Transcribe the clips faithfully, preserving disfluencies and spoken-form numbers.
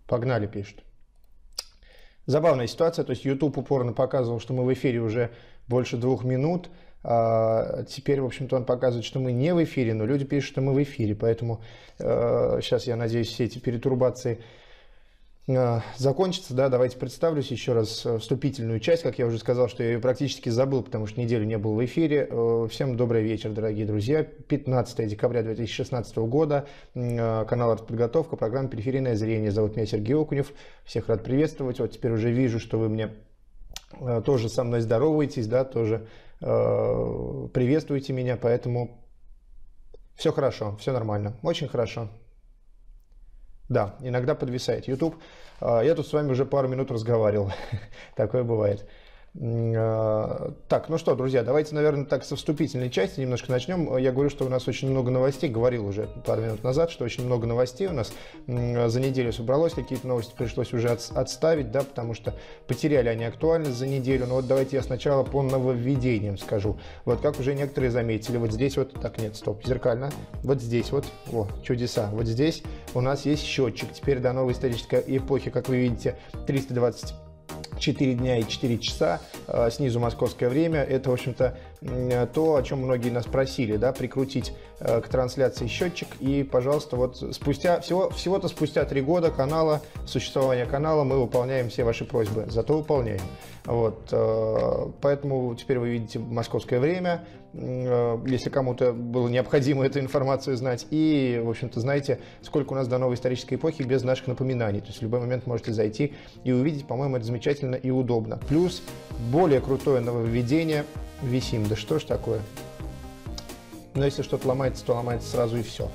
Погнали, пишет. Забавная ситуация, то есть YouTube упорно показывал, что мы в эфире уже больше двух минут, а теперь, в общем-то, он показывает, что мы не в эфире, но люди пишут, что мы в эфире, поэтому э, сейчас, я надеюсь, все эти перетурбации э, закончатся, да, давайте представлюсь еще раз вступительную часть, как я уже сказал, что я ее практически забыл, потому что неделю не был в эфире. Э, всем добрый вечер, дорогие друзья, пятнадцатое декабря две тысячи шестнадцатого года, э, канал «Артподготовка», программа «Периферийное зрение», зовут меня Сергей Окунев, всех рад приветствовать, вот теперь уже вижу, что вы мне э, тоже со мной здороваетесь, да, тоже э, приветствуете меня, поэтому все хорошо, все нормально, очень хорошо. Да, иногда подвисает YouTube. Я тут с вами уже пару минут разговаривал. Такое бывает. Так, ну что, друзья, давайте, наверное, так со вступительной части немножко начнем. Я говорю, что у нас очень много новостей. Говорил уже пару минут назад, что очень много новостей у нас за неделю собралось. Какие-то новости пришлось уже отставить, да, потому что потеряли они актуальность за неделю. Но вот давайте я сначала по нововведениям скажу. Вот как уже некоторые заметили, вот здесь вот, так, нет, стоп, зеркально. Вот здесь вот, о, чудеса. Вот здесь у нас есть счетчик. Теперь до новой исторической эпохи, как вы видите, триста двадцать четыре дня и четыре часа, снизу московское время. Это, в общем-то, то, о чем многие нас просили, да, прикрутить к трансляции счетчик. И, пожалуйста, вот спустя, всего, всего-то спустя три года канала, существования канала, мы выполняем все ваши просьбы, зато выполняем. Вот, поэтому теперь вы видите московское время, если кому-то было необходимо эту информацию знать. И, в общем-то, знаете, сколько у нас до новой исторической эпохи без наших напоминаний. То есть в любой момент можете зайти и увидеть, по-моему, это замечательно и удобно. Плюс более крутое нововведение висим. Да что ж такое? Но если что-то ломается, то ломается сразу и все.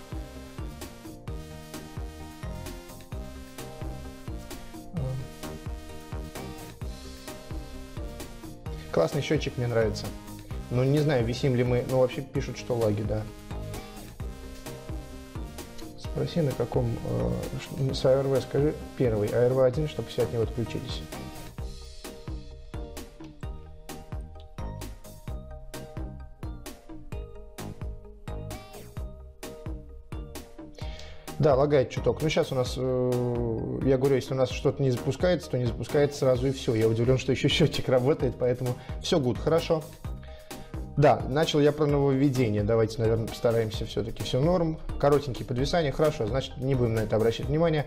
Классный счетчик, мне нравится. Ну, не знаю, висим ли мы... Ну, вообще пишут, что лаги, да. Спроси, на каком... Э, с эй эр ви скажи первый, а эр ви один, чтобы все от него отключились. Да, лагает чуток. Ну, сейчас у нас, э, я говорю, если у нас что-то не запускается, то не запускается сразу и все. Я удивлен, что еще счетчик работает, поэтому все good, хорошо. Да, начал я про нововведение. Давайте, наверное, постараемся все-таки все норм. Коротенькие подвисания, хорошо, значит, не будем на это обращать внимание.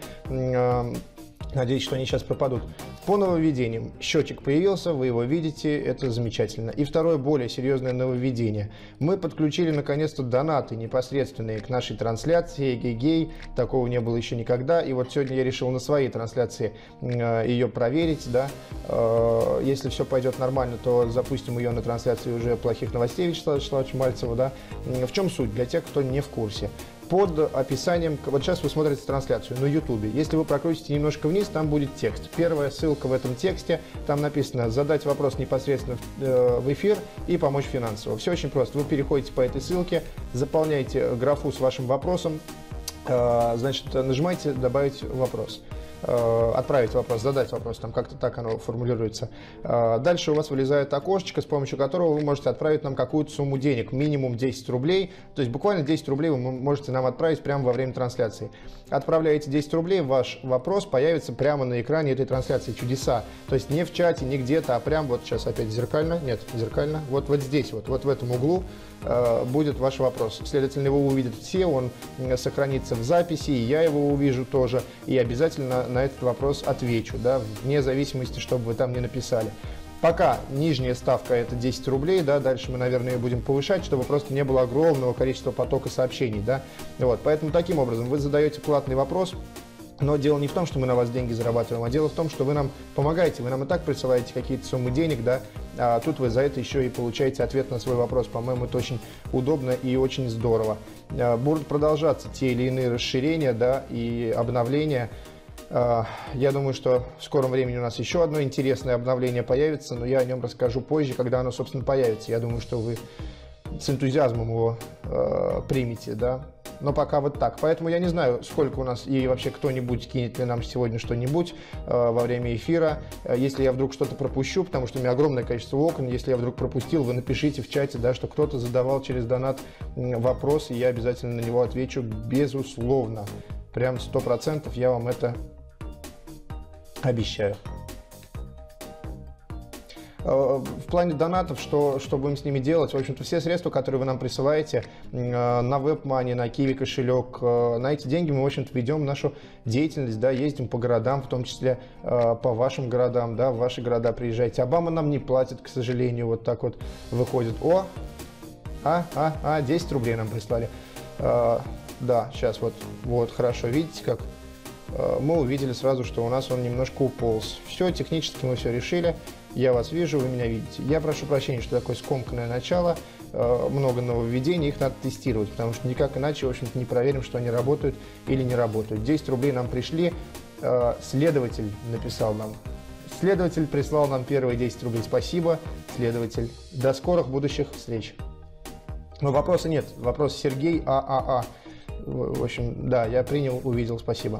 Надеюсь, что они сейчас пропадут. По нововведениям. Счетчик появился, вы его видите, это замечательно. И второе, более серьезное нововведение. Мы подключили, наконец-то, донаты непосредственные к нашей трансляции. Эгегей, такого не было еще никогда. И вот сегодня я решил на своей трансляции э, ее проверить. Да? Э, если все пойдет нормально, то запустим ее на трансляции уже плохих новостей Вячеслава Вячеславовича Мальцева. Да? В чем суть? Для тех, кто не в курсе. Под описанием, вот сейчас вы смотрите трансляцию на YouTube, если вы прокрутите немножко вниз, там будет текст. Первая ссылка в этом тексте, там написано «Задать вопрос непосредственно в эфир и помочь финансово». Все очень просто. Вы переходите по этой ссылке, заполняете графу с вашим вопросом, значит, нажимаете «Добавить вопрос». Отправить вопрос, задать вопрос, там как-то так оно формулируется. Дальше у вас вылезает окошечко, с помощью которого вы можете отправить нам какую-то сумму денег, минимум десять рублей, то есть буквально десять рублей вы можете нам отправить прямо во время трансляции. Отправляете десять рублей, ваш вопрос появится прямо на экране этой трансляции. Чудеса. То есть не в чате, не где-то, а прямо вот сейчас опять зеркально, нет, зеркально, вот, вот здесь, вот, вот в этом углу э, будет ваш вопрос. Следовательно, его увидят все, он сохранится в записи, и я его увижу тоже, и обязательно на этот вопрос отвечу, да, вне зависимости, чтобы вы там не написали. Пока нижняя ставка это десять рублей, да, дальше мы, наверное, ее будем повышать, чтобы просто не было огромного количества потока сообщений, да. Вот, поэтому таким образом вы задаете платный вопрос, но дело не в том, что мы на вас деньги зарабатываем, а дело в том, что вы нам помогаете, вы нам и так присылаете какие-то суммы денег, да, а тут вы за это еще и получаете ответ на свой вопрос. По-моему, это очень удобно и очень здорово. Будут продолжаться те или иные расширения, да, и обновления. Я думаю, что в скором времени у нас еще одно интересное обновление появится, но я о нем расскажу позже, когда оно, собственно, появится. Я думаю, что вы с энтузиазмом его э, примете, да. Но пока вот так. Поэтому я не знаю, сколько у нас и вообще кто-нибудь кинет ли нам сегодня что-нибудь э, во время эфира. Если я вдруг что-то пропущу, потому что у меня огромное количество окон, если я вдруг пропустил, вы напишите в чате, да, что кто-то задавал через донат вопрос, и я обязательно на него отвечу, безусловно. Прям сто процентов я вам это Обещаю. В плане донатов, что, что будем с ними делать? В общем-то, все средства, которые вы нам присылаете на WebMoney, на Kiwi кошелек, на эти деньги мы, в общем-то, ведем нашу деятельность, да, ездим по городам, в том числе по вашим городам, да, в ваши города приезжайте. Обама нам не платит, к сожалению, вот так вот выходит. О, а, а, а, десять рублей нам прислали. Да, сейчас вот, вот, хорошо, видите как? Мы увидели сразу, что у нас он немножко уполз. Все, технически мы все решили. Я вас вижу, вы меня видите. Я прошу прощения, что такое скомканное начало, много нововведений, их надо тестировать, потому что никак иначе, в общем-то, не проверим, что они работают или не работают. десять рублей нам пришли, следователь написал нам. Следователь прислал нам первые десять рублей. Спасибо, следователь. До скорых будущих встреч. Но вопроса нет. Вопрос Сергей ААА. В общем, да, я принял, увидел, спасибо.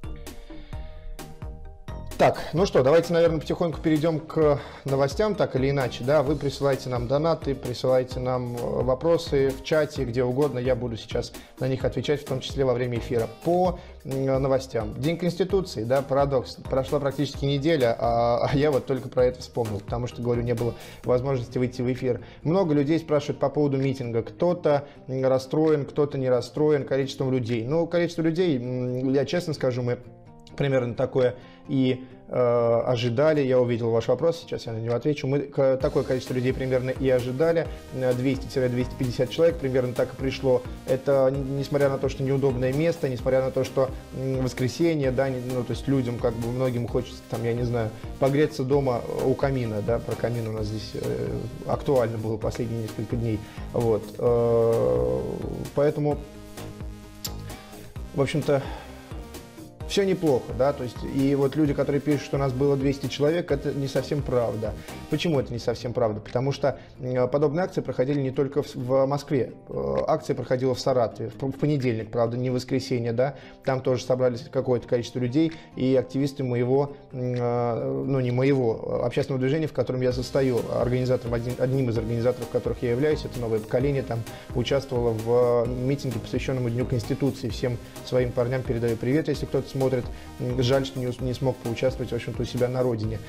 Так, ну что, давайте, наверное, потихоньку перейдем к новостям, так или иначе, да, вы присылаете нам донаты, присылаете нам вопросы в чате, где угодно, я буду сейчас на них отвечать, в том числе во время эфира. По новостям. День Конституции, да, парадокс, прошла практически неделя, а, а я вот только про это вспомнил, потому что, говорю, не было возможности выйти в эфир. Много людей спрашивают по поводу митинга, кто-то расстроен, кто-то не расстроен количеством людей. Ну, количество людей, я честно скажу, мы примерно такое и э, ожидали. Я увидел ваш вопрос, сейчас я на него отвечу. Мы такое количество людей примерно и ожидали. двести — двести пятьдесят человек примерно так и пришло. Это несмотря на то, что неудобное место, несмотря на то, что воскресенье, да, ну, то есть людям, как бы, многим хочется, там, я не знаю, погреться дома у камина, да, про камин у нас здесь э, актуально было последние несколько дней. Вот. Э, поэтому, в общем-то, все неплохо, да, то есть, и вот люди, которые пишут, что у нас было двести человек, это не совсем правда. Почему это не совсем правда? Потому что подобные акции проходили не только в Москве. Акция проходила в Саратове, в понедельник, правда, не в воскресенье, да, там тоже собрались какое-то количество людей, и активисты моего, ну, не моего, общественного движения, в котором я состою, организатором, один, одним из организаторов, которых я являюсь, это «Новое поколение», там участвовало в митинге, посвященному Дню Конституции. Всем своим парням передаю привет, если кто-то смотрит. Жаль, что не, не смог поучаствовать, в общем-то, у себя на родине.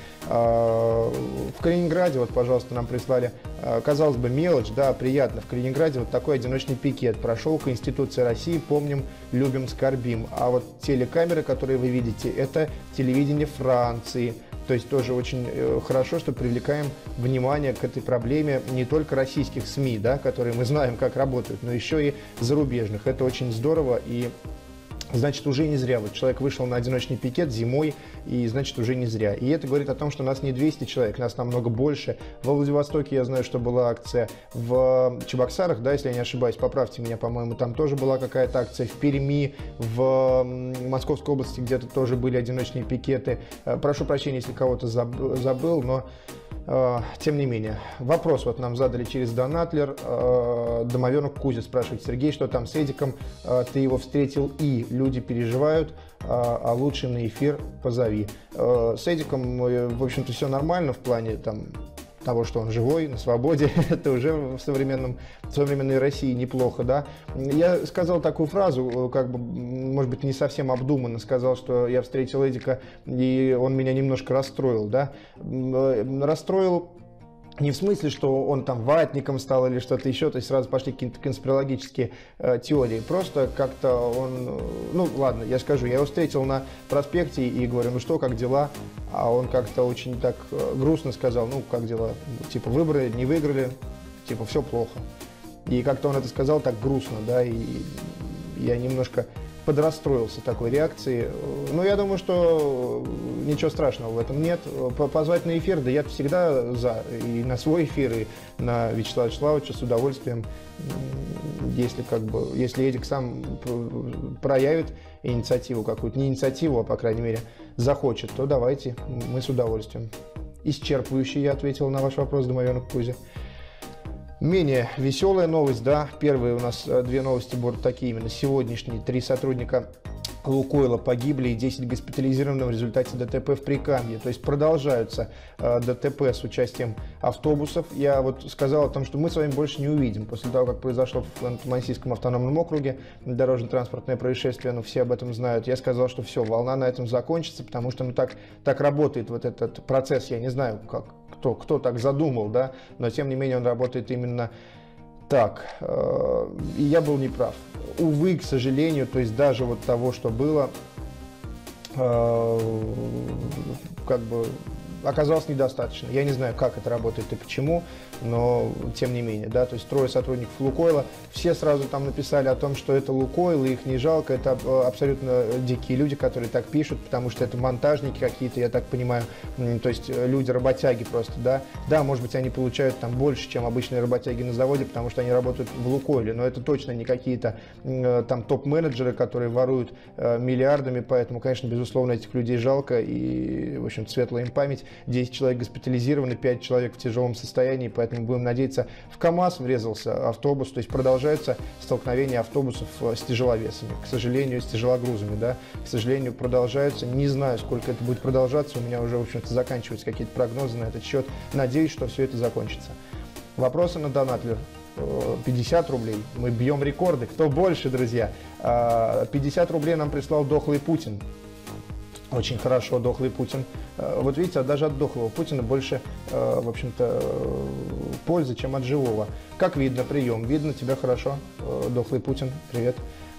В Калининграде, вот, пожалуйста, нам прислали, казалось бы, мелочь, да, приятно. В Калининграде вот такой одиночный пикет прошел. Конституция России, помним, любим, скорбим. А вот телекамеры, которые вы видите, это телевидение Франции. То есть тоже очень хорошо, что привлекаем внимание к этой проблеме не только российских СМИ, да, которые мы знаем, как работают, но еще и зарубежных. Это очень здорово, и значит, уже не зря. Вот человек вышел на одиночный пикет зимой, и значит, уже не зря. И это говорит о том, что нас не двести человек, нас намного больше. Во Владивостоке я знаю, что была акция. В Чебоксарах, да, если я не ошибаюсь, поправьте меня, по-моему, там тоже была какая-то акция. В Перми, в Московской области где-то тоже были одиночные пикеты. Прошу прощения, если кого-то забыл, но тем не менее. Вопрос вот нам задали через донатлер. Домовенок Кузя спрашивает: Сергей, что там с Эдиком? Ты его встретил, и люди переживают, а лучше на эфир позови. С Эдиком, в общем-то, все нормально в плане там того, что он живой, на свободе. Это уже в, современном, в современной России неплохо, да. Я сказал такую фразу, как бы, может быть, не совсем обдуманно, сказал, что я встретил Эдика, и он меня немножко расстроил, да. Расстроил не в смысле, что он там ватником стал или что-то еще, то есть сразу пошли какие-то конспирологические э, теории. Просто как-то он, ну ладно, я скажу, я его встретил на проспекте и говорю, ну что, как дела? А он как-то очень так э, грустно сказал, ну как дела? Типа выбрали, не выиграли, типа все плохо. И как-то он это сказал так грустно, да, и я немножко подрастроился такой реакции. Но я думаю, что ничего страшного в этом нет. Позвать на эфир, да я всегда за. И на свой эфир, и на Вячеслава Вячеславовича с удовольствием. Если, как бы, если Эдик сам проявит инициативу какую-то, не инициативу, а, по крайней мере, захочет, то давайте, мы с удовольствием. Исчерпывающе я ответил на ваш вопрос, Домовенок Кузя. Менее веселая новость, да, первые у нас две новости будут такие именно сегодняшние. Три сотрудника Лукойла погибли и десять госпитализированы в результате ДТП в Прикамье. То есть продолжаются э, ДТП с участием автобусов. Я вот сказал о том, что мы с вами больше не увидим. После того, как произошло в Ханты-Мансийском автономном округе дорожно-транспортное происшествие, ну все об этом знают, я сказал, что все, волна на этом закончится, потому что ну, так, так работает вот этот процесс. Я не знаю, как, кто, кто так задумал, да, но тем не менее он работает именно так, и я был неправ. Увы, к сожалению, то есть даже вот того, что было, как бы оказалось недостаточно. Я не знаю, как это работает и почему, но тем не менее, да, то есть трое сотрудников Лукойла, все сразу там написали о том, что это Лукойл, и их не жалко, это абсолютно дикие люди, которые так пишут, потому что это монтажники какие-то, я так понимаю, то есть люди-работяги просто, да, да, может быть, они получают там больше, чем обычные работяги на заводе, потому что они работают в Лукойле, но это точно не какие-то там топ-менеджеры, которые воруют миллиардами, поэтому, конечно, безусловно, этих людей жалко, и, в общем, светлая им память. десять человек госпитализированы, пять человек в тяжелом состоянии, поэтому будем надеяться, в КАМАЗ врезался автобус, то есть продолжается столкновение автобусов с тяжеловесами, к сожалению, с тяжелогрузами, да, к сожалению, продолжаются, не знаю, сколько это будет продолжаться, у меня уже, в общем-то, заканчиваются какие-то прогнозы на этот счет, надеюсь, что все это закончится. Вопросы на Донатлер. пятьдесят рублей. Мы бьем рекорды. Кто больше, друзья? пятьдесят рублей нам прислал дохлый Путин. Очень хорошо, дохлый Путин. Вот видите, даже от дохлого Путина больше, в общем-то, пользы, чем от живого. Как видно, прием. Видно тебя хорошо, дохлый Путин. Привет.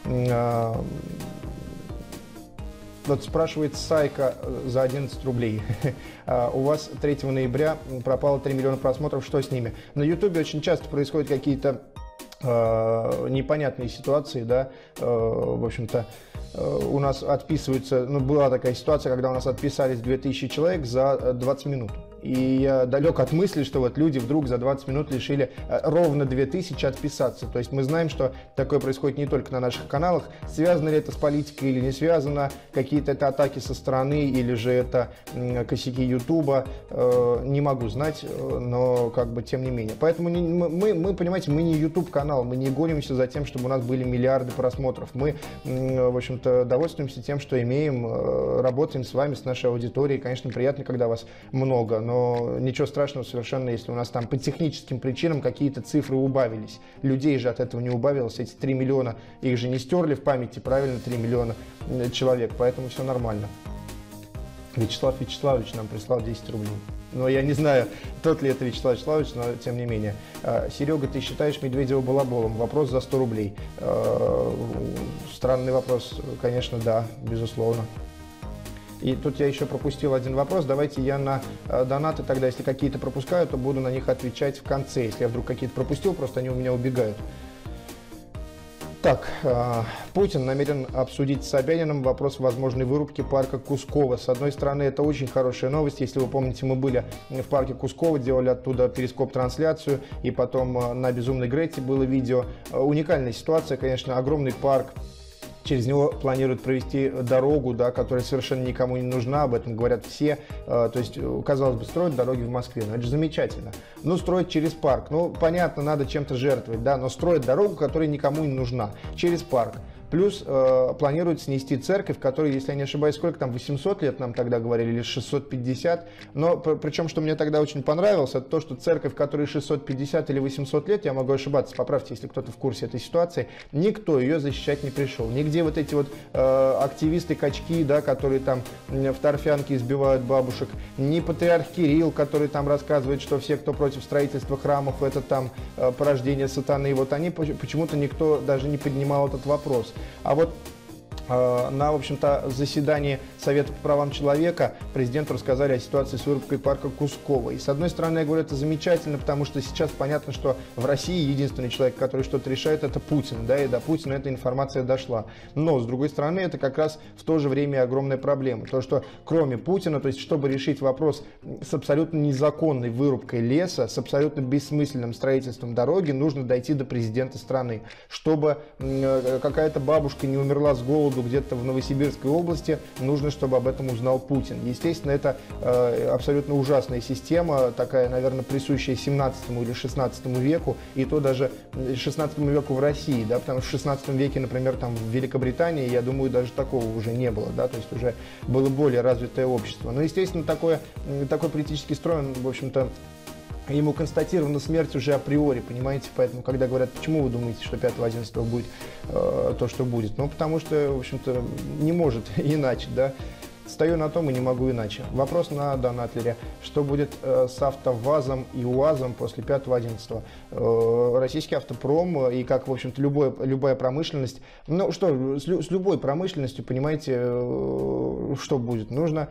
Вот спрашивает Сайка за одиннадцать рублей. У вас третьего ноября пропало три миллиона просмотров. Что с ними? На Ютубе очень часто происходят какие-то э, непонятные ситуации, да, э, в общем-то, у нас отписываются, ну, была такая ситуация, когда у нас отписались две тысячи человек за двадцать минут. И я далек от мысли, что вот люди вдруг за двадцать минут решили ровно две тысячи отписаться. То есть мы знаем, что такое происходит не только на наших каналах. Связано ли это с политикой или не связано, какие-то это атаки со стороны или же это косяки Ютуба, не могу знать, но как бы тем не менее. Поэтому мы, мы понимаете, мы не Ютуб канал, мы не гонимся за тем, чтобы у нас были миллиарды просмотров. Мы, в общем-то, довольствуемся тем, что имеем, работаем с вами, с нашей аудиторией. Конечно, приятно, когда вас много, но Но ничего страшного совершенно, если у нас там по техническим причинам какие-то цифры убавились. Людей же от этого не убавилось. Эти три миллиона, их же не стерли в памяти, правильно, три миллиона человек. Поэтому все нормально. Вячеслав Вячеславович нам прислал десять рублей. Но я не знаю, тот ли это Вячеслав Вячеславович, но тем не менее. Серега, ты считаешь Медведева балаболом? Вопрос за сто рублей. Странный вопрос, конечно, да, безусловно. И тут я еще пропустил один вопрос. Давайте я на э, донаты тогда, если какие-то пропускаю, то буду на них отвечать в конце. Если я вдруг какие-то пропустил, просто они у меня убегают. Так, э, Путин намерен обсудить с Собяниным вопрос возможной вырубки парка Кусково. С одной стороны, это очень хорошая новость. Если вы помните, мы были в парке Кусково, делали оттуда перископ-трансляцию, и потом э, на Безумной Грете было видео. Э, уникальная ситуация, конечно, огромный парк. Через него планируют провести дорогу, да, которая совершенно никому не нужна, об этом говорят все. То есть, казалось бы, строят дороги в Москве, но это же замечательно. Ну, строить через парк, ну, понятно, надо чем-то жертвовать, да, но строить дорогу, которая никому не нужна, через парк. Плюс э, планируют снести церковь, которая, если я не ошибаюсь, сколько там, восемьсот лет нам тогда говорили, или шестьсот пятьдесят. Но причем, что мне тогда очень понравилось, это то, что церковь, которой шестьсот пятьдесят или восемьсот лет, я могу ошибаться, поправьте, если кто-то в курсе этой ситуации, никто ее защищать не пришел. Нигде вот эти вот э, активисты-качки, да, которые там в торфянке избивают бабушек, ни патриарх Кирилл, который там рассказывает, что все, кто против строительства храмов, это там э, порождение сатаны, вот они почему-то никто даже не поднимал этот вопрос. А вот э, на, в общем-то, заседании Совета по правам человека президенту рассказали о ситуации с вырубкой парка Кусково. И с одной стороны, я говорю, это замечательно, потому что сейчас понятно, что в России единственный человек, который что-то решает, это Путин, да, и до Путина эта информация дошла. Но, с другой стороны, это как раз в то же время огромная проблема. То, что кроме Путина, то есть, чтобы решить вопрос с абсолютно незаконной вырубкой леса, с абсолютно бессмысленным строительством дороги, нужно дойти до президента страны. Чтобы э, какая-то бабушка не умерла с голоду буду где-то в Новосибирской области, нужно, чтобы об этом узнал Путин. Естественно, это э, абсолютно ужасная система, такая, наверное, присущая семнадцатому или шестнадцатому веку, и то даже шестнадцатому веку в России, да, потому что в шестнадцатом веке, например, там в Великобритании, я думаю, даже такого уже не было, да, то есть уже было более развитое общество. Но, естественно, такое, такой политический строй, он, в общем-то, ему констатирована смерть уже априори, понимаете, поэтому, когда говорят, почему вы думаете, что пятого одиннадцатого будет э, то, что будет, ну, потому что, в общем-то, не может иначе, да. Стою на том и не могу иначе. Вопрос на донатлере. Что будет э, с АвтоВАЗом и УАЗом после пятого одиннадцатого? Э, российский автопром и, как, в общем-то, любой, любая промышленность. Ну что, с, с любой промышленностью, понимаете, э, что будет? Нужно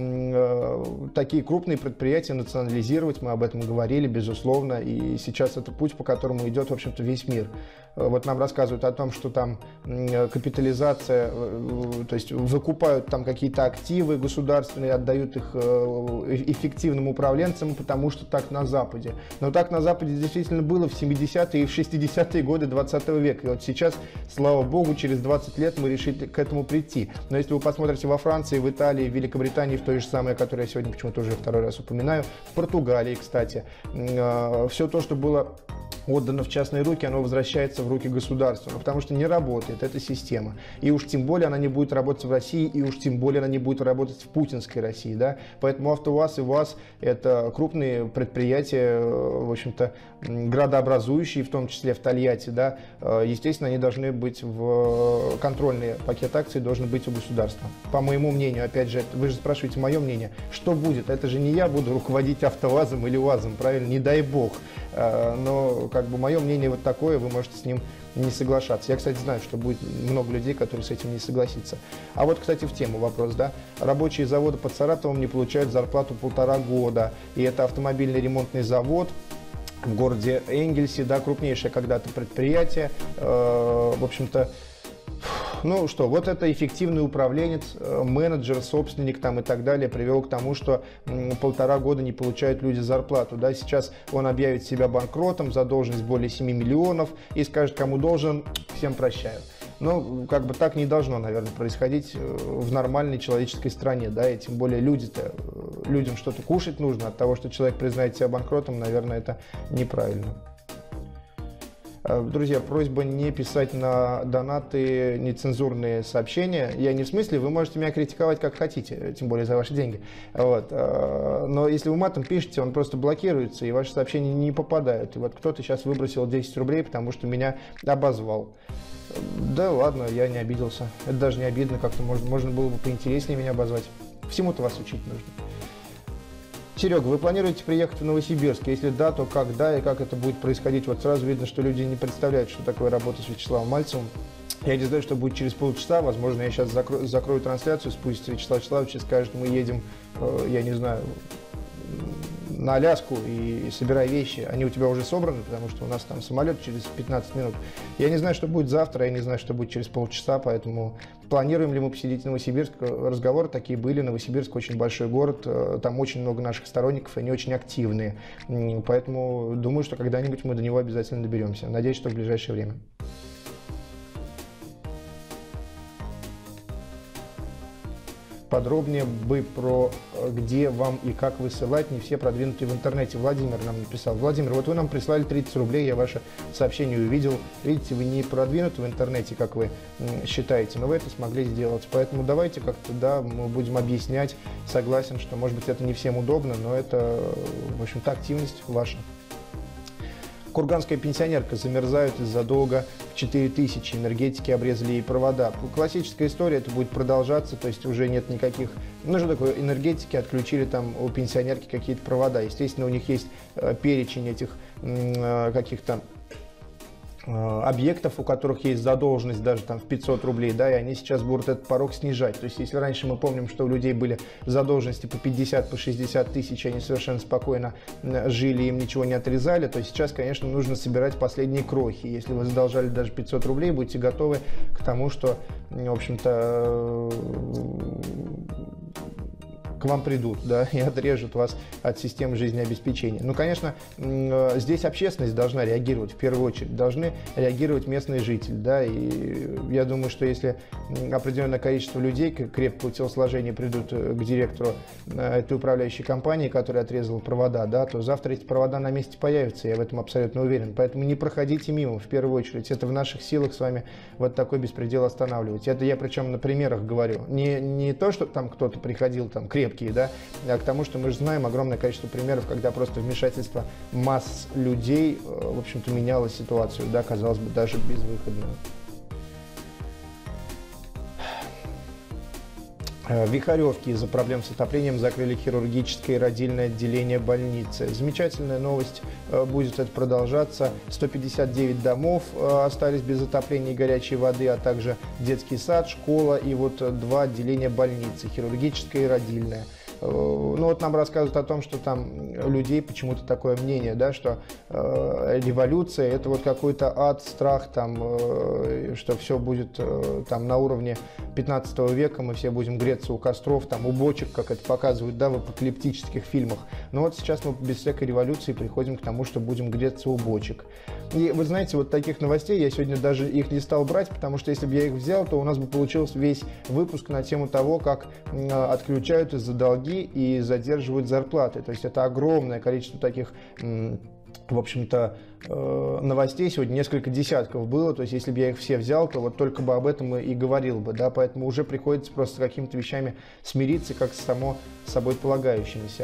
э, такие крупные предприятия национализировать. Мы об этом говорили, безусловно. И сейчас это путь, по которому идет, в общем-то, весь мир. Вот нам рассказывают о том, что там капитализация, то есть выкупают там какие-то активы государственные, отдают их эффективным управленцам, потому что так на Западе. Но так на Западе действительно было в семидесятые и в шестидесятые годы двадцатого века. И вот сейчас, слава богу, через двадцать лет мы решили к этому прийти. Но если вы посмотрите во Франции, в Италии, в Великобритании, в той же самой, которую я сегодня почему-то уже второй раз упоминаю, в Португалии, кстати, все то, что было отдано в частные руки, оно возвращается в руки государства, потому что не работает эта система. И уж тем более она не будет работать в России, и уж тем более она не будет работать в путинской России. Да? Поэтому АвтоВАЗ и ВАЗ – это крупные предприятия, в общем-то, градообразующие, в том числе в Тольятти. Да? Естественно, они должны быть в контрольный пакет акций, должен быть у государства. По моему мнению, опять же, вы же спрашиваете мое мнение, что будет? Это же не я буду руководить АвтоВАЗом или УАЗом, правильно? Не дай бог. Но как бы мое мнение вот такое, вы можете с ним не соглашаться. Я, кстати, знаю, что будет много людей, которые с этим не согласятся. А вот, кстати, в тему вопрос, да. Рабочие завода под Саратовом не получают зарплату полтора года. И это автомобильный ремонтный завод в городе Энгельсе, да, крупнейшее когда-то предприятие. Э, в общем-то, ну что, вот это эффективный управленец, менеджер, собственник там и так далее привел к тому, что полтора года не получают люди зарплату. Да? Сейчас он объявит себя банкротом, задолженность более семи миллионов и скажет, кому должен, всем прощаю. Ну, как бы так не должно, наверное, происходить в нормальной человеческой стране, да, и тем более люди-то, людям что-то кушать нужно, от того, что человек признает себя банкротом, наверное, это неправильно. Друзья, просьба не писать на донаты нецензурные сообщения. Я не в смысле, вы можете меня критиковать как хотите, тем более за ваши деньги. Вот. Но если вы матом пишете, он просто блокируется, и ваши сообщения не попадают. И вот кто-то сейчас выбросил десять рублей, потому что меня обозвал. Да ладно, я не обиделся. Это даже не обидно, как-то можно, можно было бы поинтереснее меня обозвать. Всему-то вас учить нужно. Серега, вы планируете приехать в Новосибирск? Если да, то когда и как это будет происходить? Вот сразу видно, что люди не представляют, что такое работа с Вячеславом Мальцевым. Я не знаю, что будет через полчаса. Возможно, я сейчас закрою, закрою трансляцию, спустится Вячеслав Вячеславович и скажет, мы едем, э, я не знаю, на Аляску и, и собирай вещи. Они у тебя уже собраны, потому что у нас там самолет через пятнадцать минут. Я не знаю, что будет завтра, я не знаю, что будет через полчаса, поэтому планируем ли мы посетить Новосибирск? Разговоры такие были. Новосибирск очень большой город, там очень много наших сторонников, они очень активные. Поэтому думаю, что когда-нибудь мы до него обязательно доберемся. Надеюсь, что в ближайшее время. Подробнее бы про где вам и как высылать, не все продвинутые в интернете. Владимир нам написал. Владимир, вот вы нам прислали тридцать рублей, я ваше сообщение увидел. Видите, вы не продвинуты в интернете, как вы считаете, но вы это смогли сделать. Поэтому давайте как-то, да, мы будем объяснять. Согласен, что, может быть, это не всем удобно, но это, в общем-то, активность ваша. Курганская пенсионерка замерзает из-за долга в четыре тысячи, энергетики обрезали ей провода. Классическая история, это будет продолжаться, то есть уже нет никаких, ну что такое, энергетики, отключили там у пенсионерки какие-то провода. Естественно, у них есть перечень этих каких-то объектов, у которых есть задолженность даже там в пятьсот рублей, да, и они сейчас будут этот порог снижать. То есть, если раньше мы помним, что у людей были задолженности по пятьдесят, по шестьдесят тысяч, они совершенно спокойно жили, им ничего не отрезали, то сейчас, конечно, нужно собирать последние крохи. Если вы задолжали даже пятьсот рублей, будьте готовы к тому, что, в общем-то, к вам придут, да, и отрежут вас от системы жизнеобеспечения. Ну, конечно, здесь общественность должна реагировать в первую очередь, должны реагировать местные жители, да, и я думаю, что если определенное количество людей крепкого телосложения придут к директору этой управляющей компании, которая отрезала провода, да, то завтра эти провода на месте появятся, я в этом абсолютно уверен. Поэтому не проходите мимо, в первую очередь. Это в наших силах с вами вот такой беспредел останавливать. Это я причем на примерах говорю. Не, не то, что там кто-то приходил, там, крепкие, да, а к тому, что мы же знаем огромное количество примеров, когда просто вмешательство масс людей, в общем-то, меняло ситуацию, да, казалось бы, даже безвыходную. В Вихаревке из-за проблем с отоплением закрыли хирургическое и родильное отделение больницы. Замечательная новость, будет это продолжаться. сто пятьдесят девять домов остались без отопления и горячей воды, а также детский сад, школа и вот два отделения больницы, хирургическое и родильное. Ну вот нам рассказывают о том, что там людей почему-то такое мнение, да, что э, революция это вот какой-то ад, страх, там, э, что все будет э, там на уровне пятнадцатого века, мы все будем греться у костров, там, у бочек, как это показывают, да, в апокалиптических фильмах. Но вот сейчас мы без всякой революции приходим к тому, что будем греться у бочек. И вы знаете, вот таких новостей я сегодня даже их не стал брать, потому что если бы я их взял, то у нас бы получился весь выпуск на тему того, как э, отключают из-за долги и задерживают зарплаты. То есть это огромное количество таких, в общем-то, новостей. Сегодня несколько десятков было. То есть если бы я их все взял, то вот только бы об этом и говорил бы. Да? Поэтому уже приходится просто с какими-то вещами смириться, как с само собой полагающимися.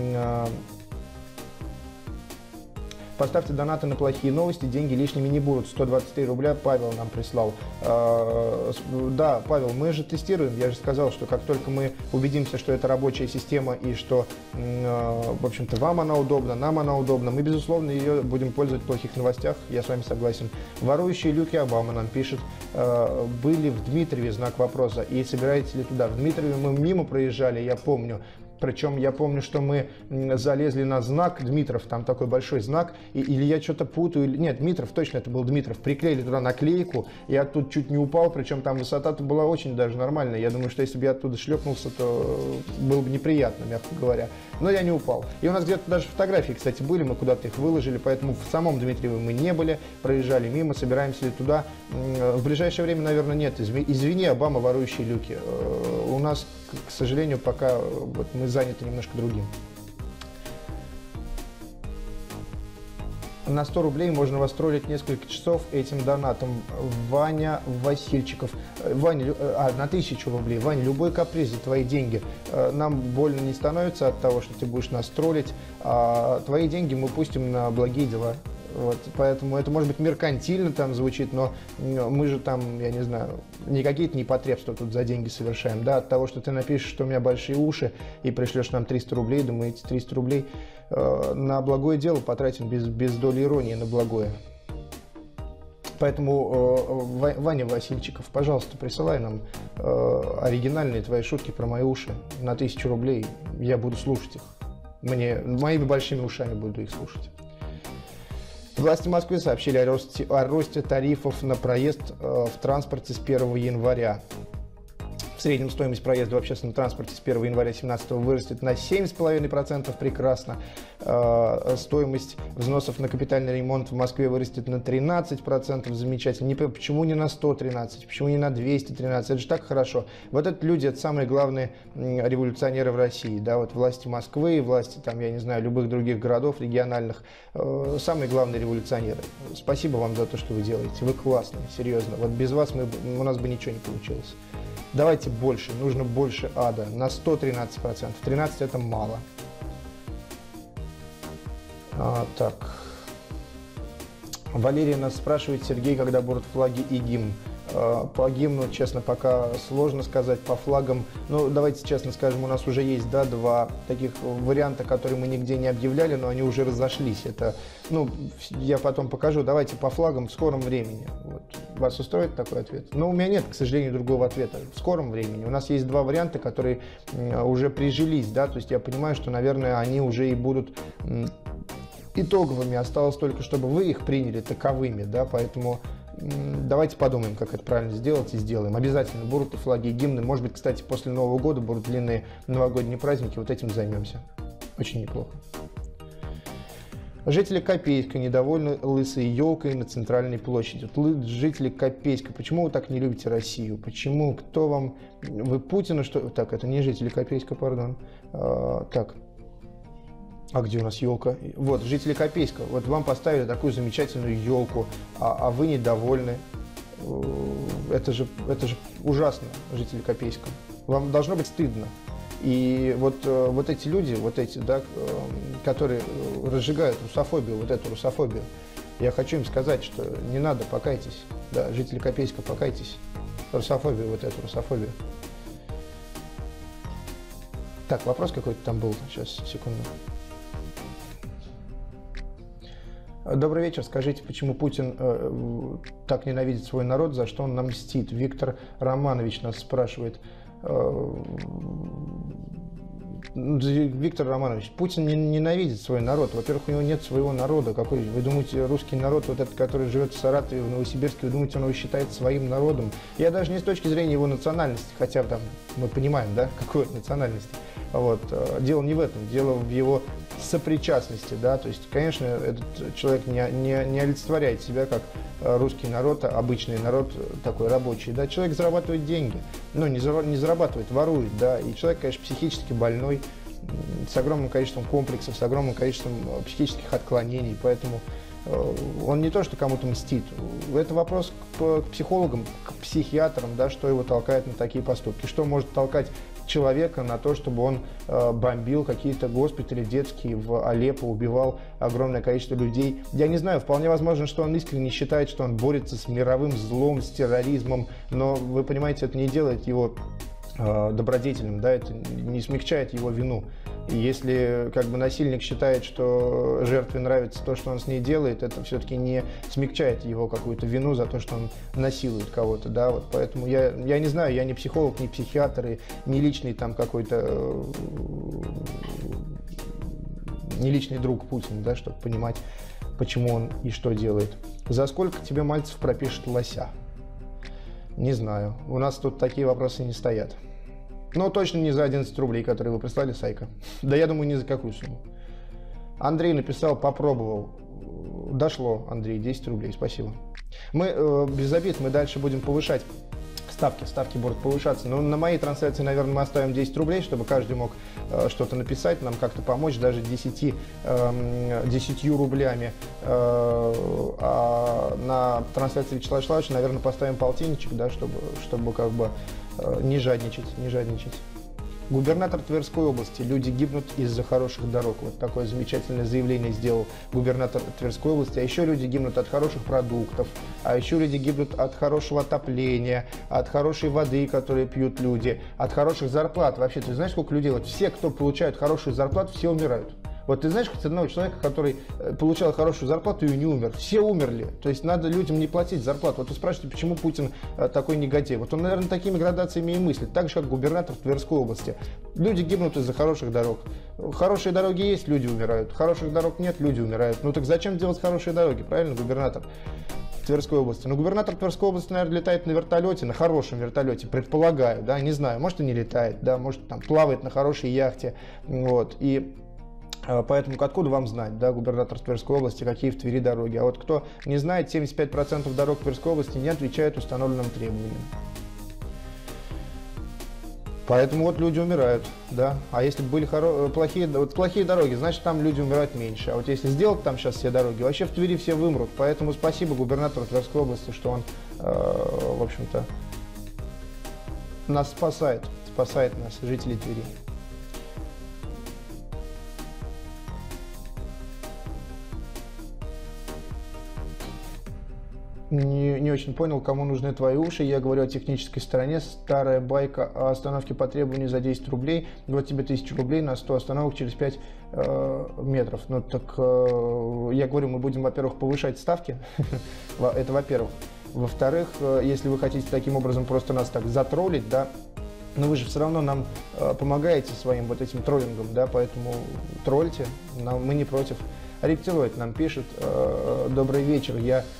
Поставьте донаты на плохие новости, деньги лишними не будут. сто двадцать три рубля Павел нам прислал. Да, Павел, мы же тестируем. Я же сказал, что как только мы убедимся, что это рабочая система и что, в общем-то, вам она удобна, нам она удобна, мы, безусловно, ее будем пользовать в плохих новостях. Я с вами согласен. Ворующие люки Обама нам пишет. Были в Дмитрове, знак вопроса. И собираетесь ли туда? В Дмитрове мы мимо проезжали, я помню. Причем я помню, что мы залезли на знак Дмитров, там такой большой знак, и, или я что-то путаю, или... нет, Дмитров, точно это был Дмитров, приклеили туда наклейку, я оттуда чуть не упал, причем там высота-то была очень даже нормальная, я думаю, что если бы я оттуда шлепнулся, то было бы неприятно, мягко говоря, но я не упал. И у нас где-то даже фотографии, кстати, были, мы куда-то их выложили, поэтому в самом Дмитриеве мы не были, проезжали мимо, собираемся ли туда, в ближайшее время, наверное, нет, извини, Обама, ворующие люки, у нас, к сожалению, пока вот, мы заняты немножко другим. На сто рублей можно вас троллить несколько часов этим донатом. Ваня Васильчиков. Ваня, а, на тысячу рублей. Ваня, любой каприз за твои деньги. Нам больно не становится от того, что ты будешь нас троллить. А твои деньги мы пустим на благие дела. Вот, поэтому это может быть меркантильно там звучит, но мы же там, я не знаю, не какие-то непотребства тут за деньги совершаем, да, от того, что ты напишешь, что у меня большие уши и пришлешь нам триста рублей, думаю, эти триста рублей э, на благое дело потратим без, без доли иронии на благое. Поэтому, э, Ваня Васильчиков, пожалуйста, присылай нам э, оригинальные твои шутки про мои уши на тысячу рублей, я буду слушать их, мне, моими большими ушами буду их слушать. Власти Москвы сообщили о росте, о росте тарифов на проезд э, в транспорте с первого января. В среднем стоимость проезда в общественном транспорте с первого января две тысячи семнадцатого вырастет на семь целых пять десятых процента, прекрасно. Э, стоимость взносов на капитальный ремонт в Москве вырастет на тринадцать процентов, замечательно. Не, почему не на сто тринадцать, почему не на двести тринадцать, это же так хорошо. Вот это люди, это самые главные революционеры в России, да, вот власти Москвы, власти, там, я не знаю, любых других городов региональных, э, самые главные революционеры. Спасибо вам за то, что вы делаете, вы классные, серьезно. Вот без вас мы, у нас бы ничего не получилось. Давайте больше, нужно больше ада, на сто тринадцать процентов, тринадцать это мало. А, так, Валерия нас спрашивает, Сергей, когда будут флаги и гимн. По гимну, честно, пока сложно сказать, по флагам, ну, давайте честно скажем, у нас уже есть, да, два таких варианта, которые мы нигде не объявляли, но они уже разошлись. Это, ну, я потом покажу, давайте по флагам в скором времени. Вот. Вас устроит такой ответ? Но у меня нет, к сожалению, другого ответа. В скором времени. У нас есть два варианта, которые уже прижились, да, то есть я понимаю, что, наверное, они уже и будут итоговыми, осталось только, чтобы вы их приняли таковыми, да, поэтому Давайте подумаем, как это правильно сделать, и сделаем. Обязательно будут и флаги, и гимны. Может быть, кстати, после Нового года будут длинные новогодние праздники. Вот этим займемся. Очень неплохо. Жители Копейска недовольны лысой елкой на центральной площади. Вот жители Копейска, почему вы так не любите Россию? Почему? Кто вам... Вы Путина что... Так, это не жители Копейска, пардон. А, так. А где у нас елка? Вот, жители Копейска. Вот вам поставили такую замечательную елку, а, а вы недовольны. Это же, это же ужасно, жители Копейска. Вам должно быть стыдно. И вот, вот эти люди, вот эти, да, которые разжигают русофобию, вот эту русофобию, я хочу им сказать, что не надо, покайтесь. Да, жители Копейска, покайтесь. Русофобию, вот эту русофобию. Так, вопрос какой-то там был. Сейчас, секунду. Добрый вечер. Скажите, почему Путин э, так ненавидит свой народ, за что он нам мстит? Виктор Романович нас спрашивает. Виктор Романович, Путин не ненавидит свой народ. Во-первых, у него нет своего народа. Какой, вы думаете, русский народ, вот этот, который живет в Саратове, в Новосибирске, вы думаете, он его считает своим народом? Я даже не с точки зрения его национальности, хотя там мы понимаем, да, какой национальности. Вот. Дело не в этом, дело в его сопричастности, да, то есть, конечно, этот человек не, не, не олицетворяет себя как русский народ, обычный народ, такой рабочий, да, человек зарабатывает деньги, но не, за, не зарабатывает, ворует, да, и человек, конечно, психически больной, с огромным количеством комплексов, с огромным количеством психических отклонений, поэтому он не то, что кому-то мстит, это вопрос к, к психологам, к психиатрам, да, что его толкает на такие поступки, что может толкать человека на то, чтобы он э, бомбил какие-то госпитали детские в Алеппо, убивал огромное количество людей. Я не знаю, вполне возможно, что он искренне считает, что он борется с мировым злом, с терроризмом, но, вы понимаете, это не делает его э, добродетельным, да, это не смягчает его вину. И если как бы насильник считает, что жертве нравится то, что он с ней делает, это все-таки не смягчает его какую-то вину за то, что он насилует кого-то, да, вот поэтому я, я не знаю, я не психолог, не психиатр, и не личный там какой-то, не личный друг Путина, да, чтобы понимать, почему он и что делает. За сколько тебе Мальцев пропишет лося? Не знаю, у нас тут такие вопросы не стоят. Но точно не за одиннадцать рублей, которые вы прислали, Сайка. Да я думаю, ни за какую сумму. Андрей написал, попробовал. Дошло, Андрей, десять рублей, спасибо. Мы, э, без обид, мы дальше будем повышать ставки. Ставки будут повышаться. Но на моей трансляции, наверное, мы оставим десять рублей, чтобы каждый мог э, что-то написать, нам как-то помочь, даже десять, э, десятью рублями. Э, а на трансляции Вячеслава Вячеславовича, наверное, поставим полтинничек, да, чтобы, чтобы как бы... Не жадничать, не жадничать. Губернатор Тверской области. Люди гибнут из-за хороших дорог. Вот такое замечательное заявление сделал губернатор Тверской области. А еще люди гибнут от хороших продуктов. А еще люди гибнут от хорошего отопления, от хорошей воды, которую пьют люди, от хороших зарплат. Вообще, ты знаешь, сколько людей? Вот все, кто получают хорошую зарплату, все умирают. Вот ты знаешь хоть одного человека, который получал хорошую зарплату и не умер? Все умерли. То есть надо людям не платить зарплату. Вот вы спрашиваете, почему Путин такой негодяй? Вот он, наверное, такими градациями и мыслит. Так же, как губернатор Тверской области. Люди гибнут из-за хороших дорог. Хорошие дороги есть, люди умирают. Хороших дорог нет, люди умирают. Ну так зачем делать хорошие дороги? Правильно, губернатор Тверской области? Ну, губернатор Тверской области, наверное, летает на вертолете, на хорошем вертолете, предполагаю, да, не знаю. Может, и не летает, да, может, там плавает на хорошей яхте. Вот, и... Поэтому откуда вам знать, да, губернатор Тверской области, какие в Твери дороги? А вот кто не знает, семьдесят пять процентов дорог Тверской области не отвечают установленным требованиям. Поэтому вот люди умирают, да. А если были хоро... плохие, вот плохие дороги, значит, там люди умирают меньше. А вот если сделать там сейчас все дороги, вообще в Твери все вымрут. Поэтому спасибо губернатору Тверской области, что он, э, в общем-то, нас спасает, спасает нас, жителей Твери. Не, не очень понял, кому нужны твои уши. Я говорю о технической стороне. Старая байка о остановке по требованию за десять рублей. Вот тебе тысяча рублей на сто остановок через пять э, метров. Ну так э, я говорю, мы будем, во-первых, повышать ставки. Это во-первых. Во-вторых, э, если вы хотите таким образом просто нас так затроллить, да, но вы же все равно нам э, помогаете своим вот этим троллингом, да, поэтому тролльте, нам, мы не против. Рептилоид нам пишет, э, добрый вечер, я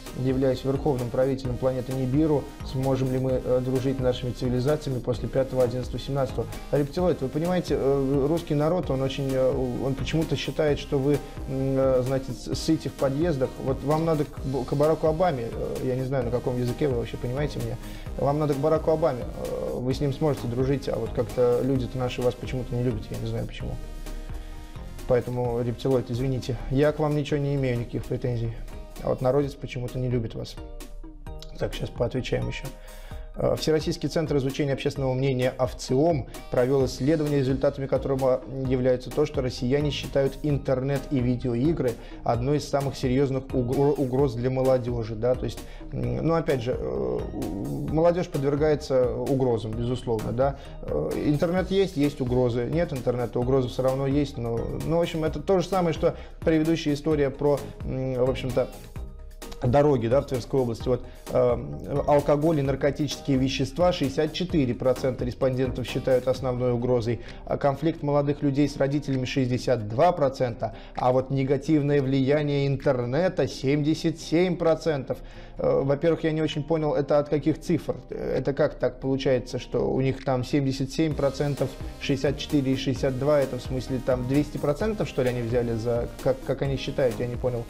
являюсь верховным правителем планеты Нибиру, сможем ли мы дружить с нашими цивилизациями после пятого, одиннадцатого, семнадцатого. Рептилоид, вы понимаете, русский народ, он очень, он почему-то считает, что вы, знаете, сыте в подъездах. Вот вам надо к Бараку Обаме, я не знаю, на каком языке вы вообще понимаете меня, вам надо к Бараку Обаме, вы с ним сможете дружить, а вот как-то люди-то наши вас почему-то не любят, я не знаю почему. Поэтому, рептилоид, извините, я к вам ничего не имею, никаких претензий. А вот народец почему-то не любит вас. Так, сейчас поотвечаем еще. Всероссийский центр изучения общественного мнения ОВЦИОМ провел исследование, результатами которого является то, что россияне считают интернет и видеоигры одной из самых серьезных угроз для молодежи. Да? То есть, ну, опять же, молодежь подвергается угрозам, безусловно. Да? Интернет есть, есть угрозы. Нет интернета, угрозы все равно есть. Но, ну, в общем, это то же самое, что предыдущая история про, в общем-то, дороги, да, в Тверской области. Вот, э, алкоголь и наркотические вещества шестьдесят четыре процента респондентов считают основной угрозой, а конфликт молодых людей с родителями шестьдесят два процента, а вот негативное влияние интернета семьдесят семь процентов. Э, во-первых, я не очень понял, это от каких цифр? Это как так получается, что у них там семьдесят семь процентов, шестьдесят четыре и шестьдесят два, это в смысле там двести процентов, что ли, они взяли за, как, как они считают, я не понял.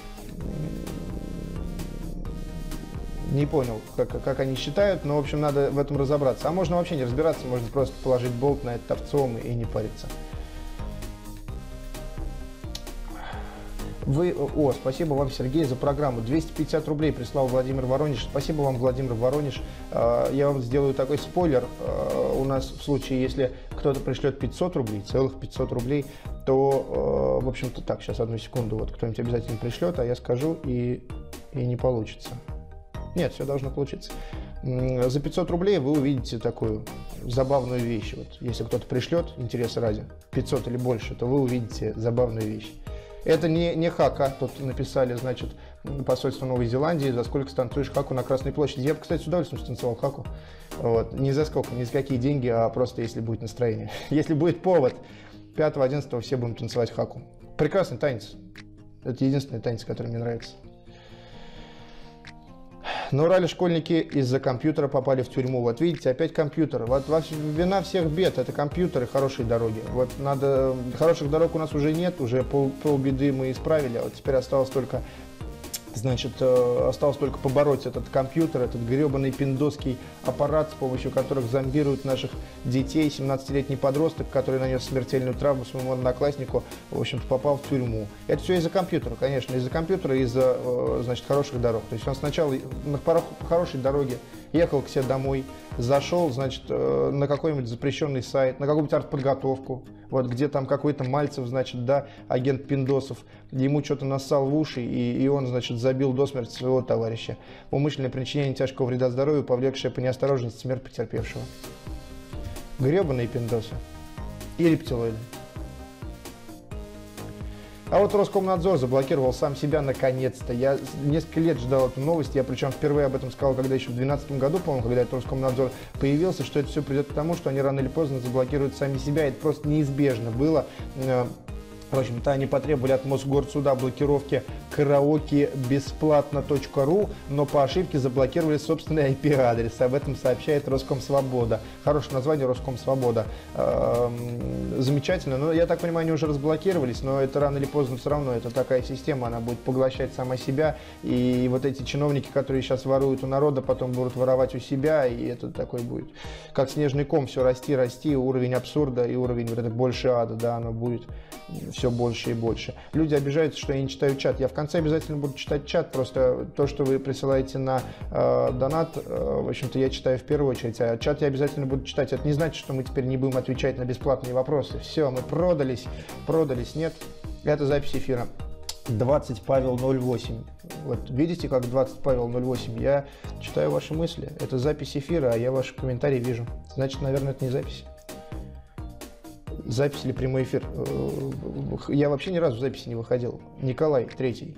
Не понял, как, как они считают, но, в общем, надо в этом разобраться. А можно вообще не разбираться, можно просто положить болт на этот ОВЦИОМ и не париться. Вы, о, спасибо вам, Сергей, за программу. двести пятьдесят рублей прислал Владимир Воронеж. Спасибо вам, Владимир Воронеж. Я вам сделаю такой спойлер. У нас в случае, если кто-то пришлет пятьсот рублей, целых пятьсот рублей, то, в общем-то, так, сейчас одну секунду, вот кто-нибудь обязательно пришлет, а я скажу, и, и не получится. Нет, все должно получиться. За пятьсот рублей вы увидите такую забавную вещь. Вот, если кто-то пришлет, интереса ради, пятьсот или больше, то вы увидите забавную вещь. Это не, не хака, тут написали, значит, посольство Новой Зеландии, за сколько станцуешь хаку на Красной площади. Я бы, кстати, с удовольствием станцевал хаку. Вот. Не за сколько, не за какие деньги, а просто если будет настроение. Если будет повод, пятого, одиннадцатого все будем танцевать хаку. Прекрасный танец. Это единственный танец, который мне нравится. На Урале школьники из-за компьютера попали в тюрьму. Вот видите, опять компьютер. Вот вина всех бед — это компьютеры, хорошие дороги. Вот надо, хороших дорог у нас уже нет, уже пол, полбеды мы исправили, а вот теперь осталось только, значит, осталось только побороть этот компьютер, этот гребаный пиндосский аппарат, с помощью которых зомбируют наших детей. семнадцатилетний подросток, который нанес смертельную травму своему однокласснику, в общем-то, попал в тюрьму. Это все из-за компьютера, конечно, из-за компьютера, из-за, значит, хороших дорог. То есть он сначала на хорошей дороге ехал к себе домой, зашел, значит, на какой-нибудь запрещенный сайт, на какую-нибудь артподготовку, вот где там какой-то Мальцев, значит, да, агент Пиндосов, ему что-то нассал в уши, и, и он, значит, забил до смерти своего товарища. Умышленное причинение тяжкого вреда здоровью, повлекшее по неосторожности смерть потерпевшего. Гребаные пиндосы и рептилоиды. А вот Роскомнадзор заблокировал сам себя наконец-то. Я несколько лет ждал эту новость. Я причем впервые об этом сказал, когда еще в две тысячи двенадцатом году, по-моему, когда этот Роскомнадзор появился, что это все придет к тому, что они рано или поздно заблокируют сами себя. Это просто неизбежно было. В общем-то, они потребовали от Мосгорсуда блокировки караоке бесплатно точка ру, но по ошибке заблокировали собственный ай пи-адрес. Об этом сообщает Роскомсвобода. Хорошее название — Роскомсвобода. Эм, замечательно. Но я так понимаю, они уже разблокировались, но это рано или поздно все равно. Это такая система, она будет поглощать сама себя. И вот эти чиновники, которые сейчас воруют у народа, потом будут воровать у себя. И это такой будет, как снежный ком, все расти, расти. Уровень абсурда и уровень вот это больше ада, да, оно будет все больше и больше. Люди обижаются, что я не читаю чат. Я в конце обязательно буду читать чат, просто то, что вы присылаете на э, донат, э, в общем-то, я читаю в первую очередь, а чат я обязательно буду читать. Это не значит, что мы теперь не будем отвечать на бесплатные вопросы. Все, мы продались, продались, нет. Это запись эфира. двадцать Павел ноль восемь. Вот видите, как двадцать Павел ноль восемь? Я читаю ваши мысли. Это запись эфира, а я ваши комментарии вижу. Значит, наверное, это не запись. Запись или прямой эфир. Я вообще ни разу в записи не выходил. Николай Третий.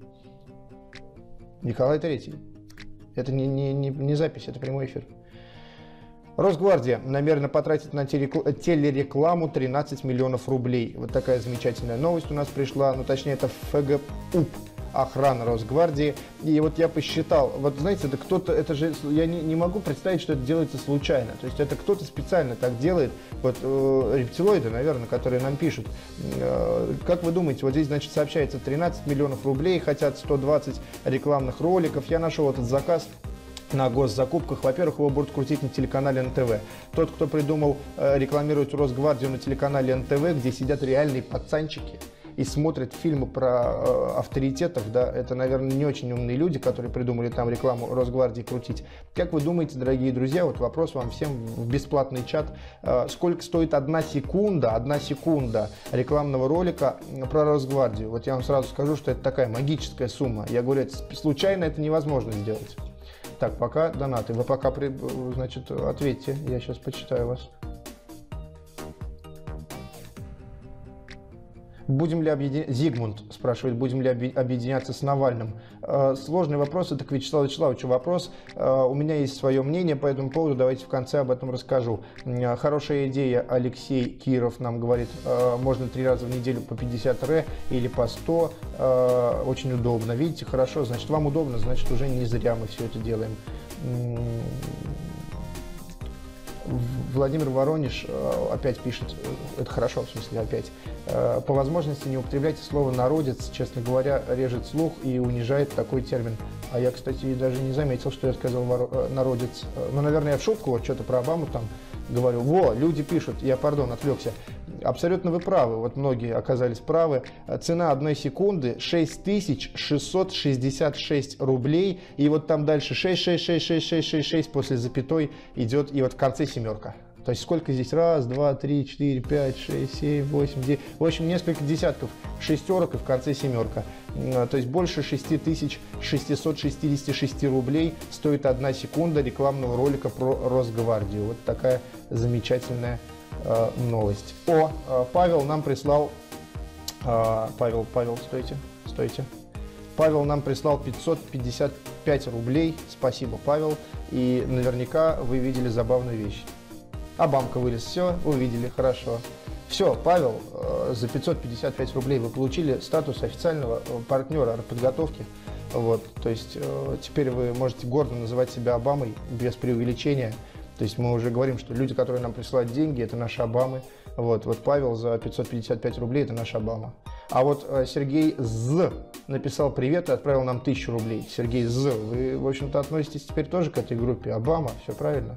Николай Третий. Это не, не, не, не запись, это прямой эфир. Росгвардия намерена потратить на телерекламу тринадцать миллионов рублей. Вот такая замечательная новость у нас пришла. Ну, точнее, это ФГУП. охрана Росгвардии. И вот я посчитал, вот знаете, это кто-то, это же, я не, не могу представить, что это делается случайно. То есть это кто-то специально так делает, вот э, рептилоиды, наверное, которые нам пишут. Э, как вы думаете, вот здесь, значит, сообщается тринадцать миллионов рублей, хотят сто двадцать рекламных роликов. Я нашел этот заказ на госзакупках. Во-первых, его будут крутить на телеканале эн тэ вэ. Тот, кто придумал э, рекламировать Росгвардию на телеканале эн тэ вэ, где сидят реальные пацанчики и смотрят фильмы про э, авторитетов, да, это, наверное, не очень умные люди, которые придумали там рекламу Росгвардии крутить. Как вы думаете, дорогие друзья, вот вопрос вам всем в бесплатный чат, э, сколько стоит одна секунда, одна секунда рекламного ролика про Росгвардию? Вот я вам сразу скажу, что это такая магическая сумма. Я говорю, это, случайно это невозможно сделать. Так, пока донаты. Вы пока, значит, ответьте. Я сейчас почитаю вас. Будем ли объединяться, Зигмунд спрашивает, будем ли объединяться с Навальным. Э, сложный вопрос, это к Вячеславу Вячеславовичу вопрос. Э, у меня есть свое мнение по этому поводу, давайте в конце об этом расскажу. Э, хорошая идея, Алексей Киров нам говорит, э, можно три раза в неделю по пятьдесят ре или по сто, э, очень удобно. Видите, хорошо, значит, вам удобно, значит, уже не зря мы все это делаем. Владимир Воронеж опять пишет, это хорошо, в смысле опять, по возможности не употребляйте слово «народец», честно говоря, режет слух и унижает такой термин. А я, кстати, даже не заметил, что я сказал «народец». Ну, наверное, я в шутку вот что-то про Обаму там говорю. Во, люди пишут, я, пардон, отвлекся. Абсолютно вы правы, вот многие оказались правы. Цена одной секунды шесть тысяч шестьсот шестьдесят шесть рублей. И вот там дальше шесть шесть шесть шесть шесть шесть шесть после запятой идет, и вот в конце семерка. То есть сколько здесь? Раз, два, три, четыре, пять, шесть, семь, восемь, девять. В общем, несколько десятков шестерок и в конце семерка. То есть больше шесть тысяч шестьсот шестьдесят шесть рублей стоит одна секунда рекламного ролика про Росгвардию. Вот такая замечательная э, новость. О, э, Павел нам прислал... Э, Павел, Павел, стойте, стойте. Павел нам прислал пятьсот пятьдесят пять рублей. Спасибо, Павел. И наверняка вы видели забавную вещь. Обамка вылез, все, увидели, хорошо. Все, Павел, за пятьсот пятьдесят пять рублей вы получили статус официального партнера подготовки. Вот, то есть теперь вы можете гордо называть себя Обамой без преувеличения. То есть мы уже говорим, что люди, которые нам присылают деньги, это наши Обамы. Вот, вот Павел за пятьсот пятьдесят пять рублей, это наш Обама. А вот Сергей З написал привет и отправил нам тысячу рублей. Сергей З, вы, в общем-то, относитесь теперь тоже к этой группе Обама, все правильно.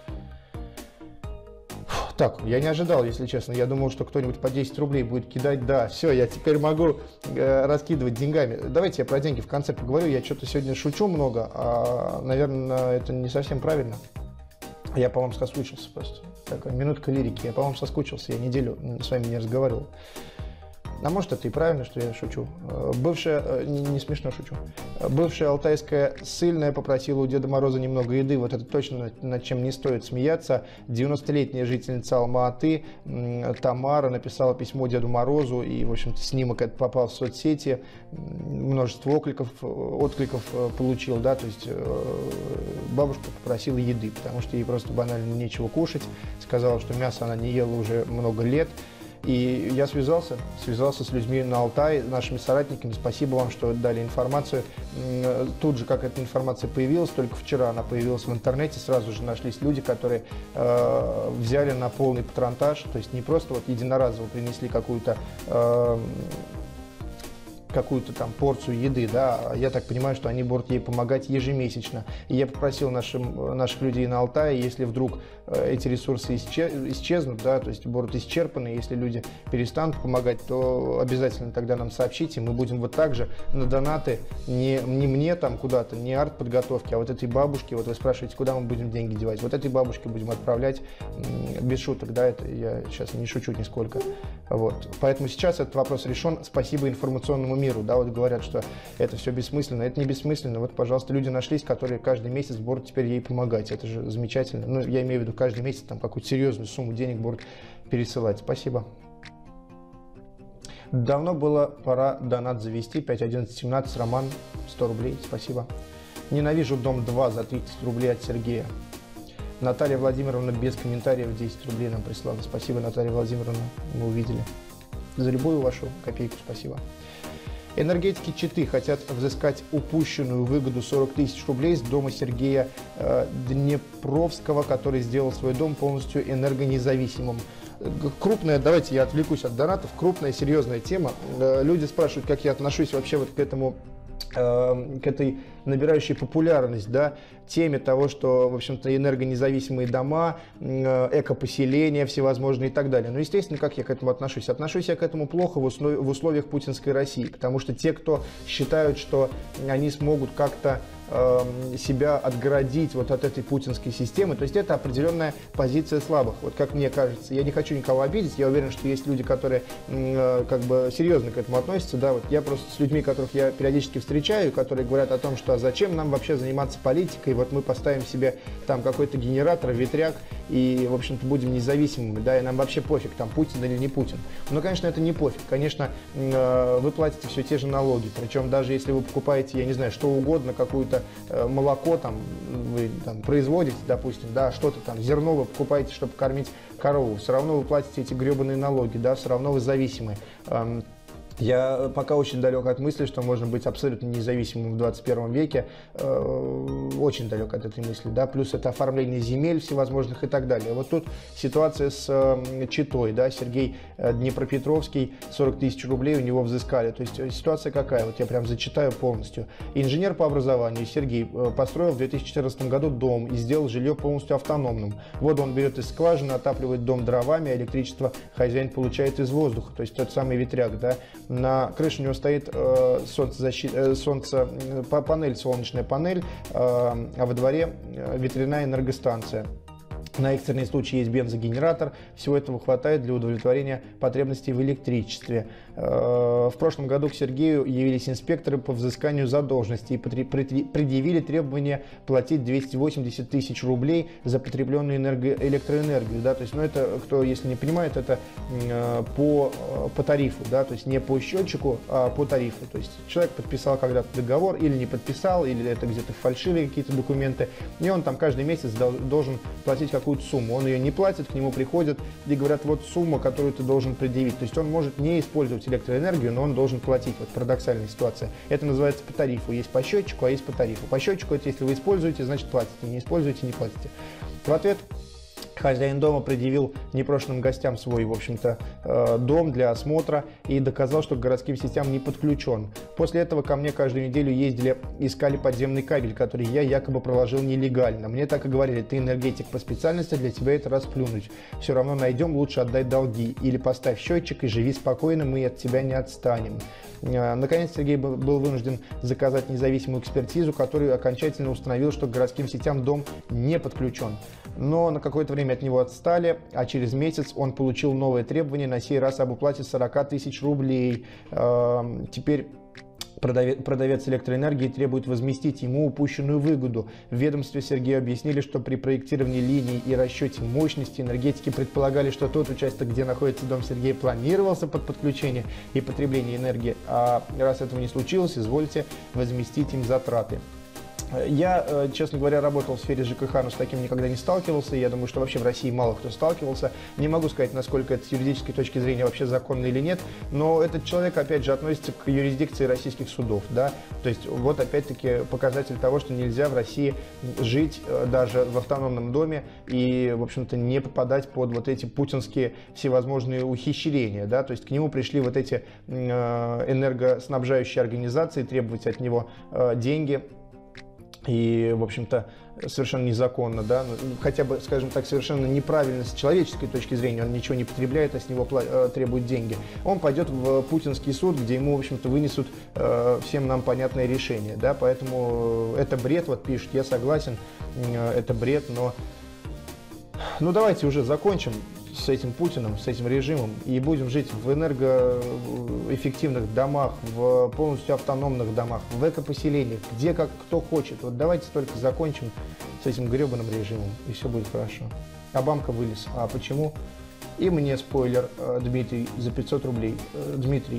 Так, я не ожидал, если честно. Я думал, что кто-нибудь по десять рублей будет кидать. Да, все, я теперь могу э, раскидывать деньгами. Давайте я про деньги в конце поговорю. Я что-то сегодня шучу много, а, наверное, это не совсем правильно. Я, по-моему, соскучился просто. Такая минутка лирики. Я, по-моему, соскучился. Я неделю с вами не разговаривал. А может, это и правильно, что я шучу. Бывшая, не, не смешно шучу, бывшая алтайская ссыльная попросила у Деда Мороза немного еды. Вот это точно над чем не стоит смеяться. девяностолетняя жительница Алма-Аты Тамара написала письмо Деду Морозу, и, в общем-то, снимок этот попал в соцсети. Множество откликов, откликов получил, да, то есть бабушка попросила еды, потому что ей просто банально нечего кушать. Сказала, что мясо она не ела уже много лет. И я связался, связался с людьми на Алтае, нашими соратниками. Спасибо вам, что дали информацию. Тут же, как эта информация появилась, только вчера она появилась в интернете, сразу же нашлись люди, которые э, взяли на полный патронтаж. То есть не просто вот единоразово принесли какую-то э, какую-то там порцию еды, да, я так понимаю, что они будут ей помогать ежемесячно. И я попросил нашим, наших людей на Алтае, если вдруг эти ресурсы исчезнут, да, то есть будут исчерпаны, если люди перестанут помогать, то обязательно тогда нам сообщите, мы будем вот так же на донаты, не, не мне там куда-то, не арт-подготовки, а вот этой бабушке, вот вы спрашиваете, куда мы будем деньги девать, вот этой бабушке будем отправлять, без шуток, да, это я сейчас не шучу нисколько, вот. Поэтому сейчас этот вопрос решен, спасибо информационному миру, да, вот говорят, что это все бессмысленно, это не бессмысленно, вот, пожалуйста, люди нашлись, которые каждый месяц будут теперь ей помогать, это же замечательно, ну, я имею в виду, каждый месяц там какую-то серьезную сумму денег будут пересылать. Спасибо. Давно было пора донат завести. пять одиннадцать семнадцать, Роман, сто рублей. Спасибо. Ненавижу дом два за тридцать рублей от Сергея. Наталья Владимировна без комментариев десять рублей нам прислала. Спасибо, Наталья Владимировна, мы увидели. За любую вашу копейку спасибо. Энергетики Читы хотят взыскать упущенную выгоду сорок тысяч рублей с дома Сергея э, Днепровского, который сделал свой дом полностью энергонезависимым. Крупная, давайте я отвлекусь от донатов, крупная, серьезная тема. Э, люди спрашивают, как я отношусь вообще вот к этому, э, к этой набирающей популярность, да, теме того, что, в общем-то, энергонезависимые дома, экопоселения всевозможные и так далее. Но, естественно, как я к этому отношусь? Отношусь я к этому плохо в условиях путинской России, потому что те, кто считают, что они смогут как-то э, себя отгородить вот от этой путинской системы, то есть это определенная позиция слабых, вот как мне кажется. Я не хочу никого обидеть, я уверен, что есть люди, которые э, как бы серьезно к этому относятся, да, вот я просто с людьми, которых я периодически встречаю, которые говорят о том, что зачем нам вообще заниматься политикой, вот мы поставим себе там какой-то генератор, ветряк и, в общем-то, будем независимыми, да, и нам вообще пофиг, там Путин или не Путин. Но, конечно, это не пофиг, конечно, вы платите все те же налоги, причем даже если вы покупаете, я не знаю, что угодно, какое-то молоко там вы там производите, допустим, да, что-то там, зерно вы покупаете, чтобы кормить корову, все равно вы платите эти гребаные налоги, да, все равно вы зависимы. Я пока очень далек от мысли, что можно быть абсолютно независимым в двадцать первом веке, очень далек от этой мысли, да, плюс это оформление земель всевозможных и так далее. Вот тут ситуация с Читой, да, Сергей Днепропетровский, сорок тысяч рублей у него взыскали, то есть ситуация какая, вот я прям зачитаю полностью. Инженер по образованию Сергей построил в две тысячи четырнадцатом году дом и сделал жилье полностью автономным. Воду он берет из скважины, отапливает дом дровами, а электричество хозяин получает из воздуха, то есть тот самый ветряк, да. На крыше у него стоит э, солнцезащит, э, солнце, э, панель, солнечная панель, э, а во дворе э, ветряная энергостанция. На экстренный случай есть бензогенератор. Всего этого хватает для удовлетворения потребностей в электричестве. В прошлом году к Сергею явились инспекторы по взысканию задолженности и предъявили требование платить двести восемьдесят тысяч рублей за потребленную энерго электроэнергию. Да? То есть, ну, это, кто, если не понимает, это по, по тарифу, да? То есть не по счетчику, а по тарифу. То есть человек подписал когда-то договор или не подписал, или это где-то фальшивые какие-то документы, и он там каждый месяц должен платить какую-то сумму. Он ее не платит, к нему приходят и говорят, вот сумма, которую ты должен предъявить. То есть он может не использовать электроэнергию, но он должен платить. Вот парадоксальная ситуация. Это называется по тарифу. Есть по счетчику, а есть по тарифу. По счетчику это если вы используете, значит платите. Не используете, не платите. В ответ хозяин дома предъявил непрошенным гостям свой, в общем-то, дом для осмотра и доказал, что к городским сетям не подключен. После этого ко мне каждую неделю ездили, искали подземный кабель, который я якобы проложил нелегально. Мне так и говорили, ты энергетик по специальности, для тебя это расплюнуть. Все равно найдем, лучше отдай долги. Или поставь счетчик и живи спокойно, мы от тебя не отстанем. Наконец Сергей был вынужден заказать независимую экспертизу, которая окончательно установила, что к городским сетям дом не подключен. Но на какое-то время от него отстали, а через месяц он получил новое требование, на сей раз об уплате сорока тысяч рублей. Теперь продавец, продавец электроэнергии требует возместить ему упущенную выгоду. В ведомстве Сергею объяснили, что при проектировании линий и расчете мощности энергетики предполагали, что тот участок, где находится дом Сергея, планировался под подключение и потребление энергии. А раз этого не случилось, извольте возместить им затраты. Я, честно говоря, работал в сфере ЖКХ, но с таким никогда не сталкивался. Я думаю, что вообще в России мало кто сталкивался. Не могу сказать, насколько это с юридической точки зрения вообще законно или нет, но этот человек, опять же, относится к юрисдикции российских судов. Да? То есть вот опять-таки показатель того, что нельзя в России жить даже в автономном доме и, в общем-то, не попадать под вот эти путинские всевозможные ухищрения. Да? То есть к нему пришли вот эти энергоснабжающие организации требовать от него деньги. И, в общем-то, совершенно незаконно, да, хотя бы, скажем так, совершенно неправильно с человеческой точки зрения, он ничего не потребляет, а с него требуют деньги. Он пойдет в путинский суд, где ему, в общем-то, вынесут э, всем нам понятное решение, да, поэтому это бред, вот пишут, я согласен, э, это бред, но, ну, давайте уже закончим с этим Путиным, с этим режимом и будем жить в энергоэффективных домах, в полностью автономных домах, в экопоселениях, где как кто хочет. Вот давайте только закончим с этим гребаным режимом, и все будет хорошо. Обамка вылез. А почему? И мне спойлер, Дмитрий, за пятьсот рублей. Дмитрий,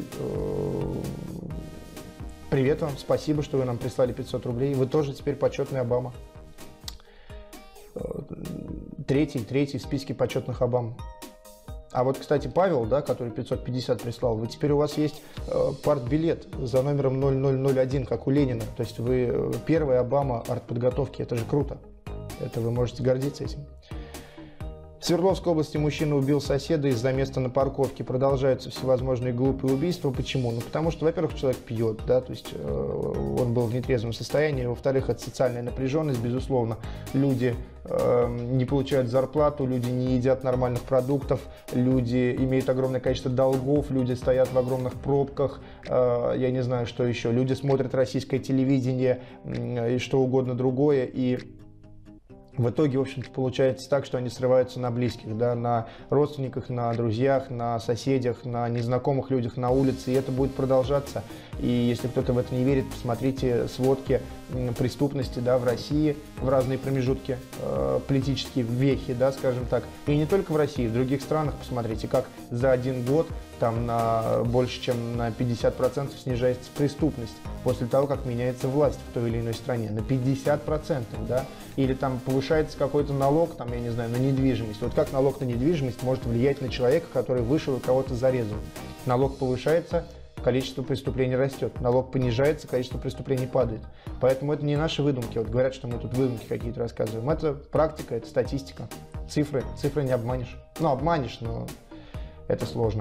привет вам, спасибо, что вы нам прислали пятьсот рублей. Вы тоже теперь почетный Обама. Третий, третий в списке почетных Обам. А вот, кстати, Павел, да, который пятьсот пятьдесят прислал, вы теперь у вас есть э, партбилет за номером ноль ноль ноль один, как у Ленина. То есть вы э, первый Обама артподготовки. Это же круто. Это вы можете гордиться этим. В Свердловской области мужчина убил соседа из-за места на парковке. Продолжаются всевозможные глупые убийства. Почему? Ну, потому что, во-первых, человек пьет, да, то есть э, он был в нетрезвом состоянии. Во-вторых, это социальная напряженность, безусловно. Люди э, не получают зарплату, люди не едят нормальных продуктов, люди имеют огромное количество долгов, люди стоят в огромных пробках, э, я не знаю, что еще. Люди смотрят российское телевидение э, и что угодно другое, и в итоге, в общем-то, получается так, что они срываются на близких, да, на родственниках, на друзьях, на соседях, на незнакомых людях на улице, и это будет продолжаться. И если кто-то в это не верит, посмотрите сводки преступности, да, в России в разные промежутки, э, политические вехи, да, скажем так. И не только в России, в других странах посмотрите, как за один год там на больше чем на пятьдесят процентов снижается преступность после того, как меняется власть в той или иной стране. На пятьдесят процентов, да. Или там повышается какой-то налог, там, я не знаю, на недвижимость. Вот как налог на недвижимость может влиять на человека, который вышел и кого-то зарезал? Налог повышается, количество преступлений растет. Налог понижается, количество преступлений падает. Поэтому это не наши выдумки. Вот говорят, что мы тут выдумки какие-то рассказываем. Это практика, это статистика. Цифры. Цифры не обманешь. Ну, обманешь, но это сложно.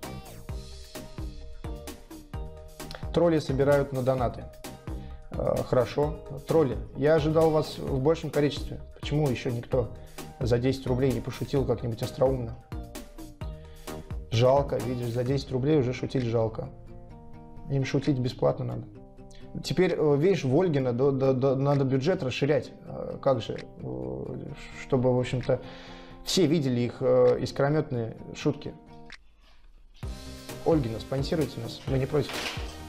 Тролли собирают на донаты. Хорошо. Тролли, я ожидал вас в большем количестве. Почему еще никто за десять рублей не пошутил как-нибудь остроумно? Жалко, видишь, за десять рублей уже шутить жалко. Им шутить бесплатно надо. Теперь, видишь, в Ольгино до, до, до, надо бюджет расширять. Как же? Чтобы, в общем-то, все видели их искрометные шутки. Ольгино, спонсируйте нас, мы не против.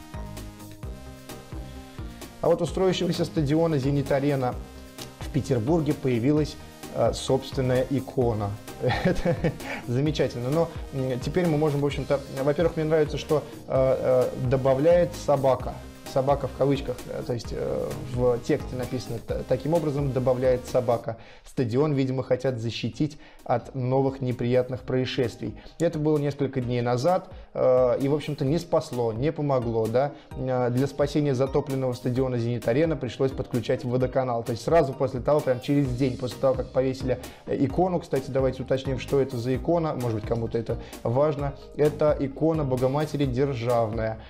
А вот у строящегося стадиона «Зенит-Арена» в Петербурге появилась э, собственная икона. Это замечательно. Но теперь мы можем, в общем-то, во-первых, мне нравится, что э, э, добавляет собака. Собака в кавычках, то есть э, в тексте написано таким образом, добавляет собака. Стадион, видимо, хотят защитить от новых неприятных происшествий. Это было несколько дней назад, э, и, в общем-то, не спасло, не помогло. Да? Для спасения затопленного стадиона «Зенит-Арена» пришлось подключать водоканал. То есть сразу после того, прям через день после того, как повесили икону, кстати, давайте уточним, что это за икона, может быть, кому-то это важно. Это икона Богоматери Державная.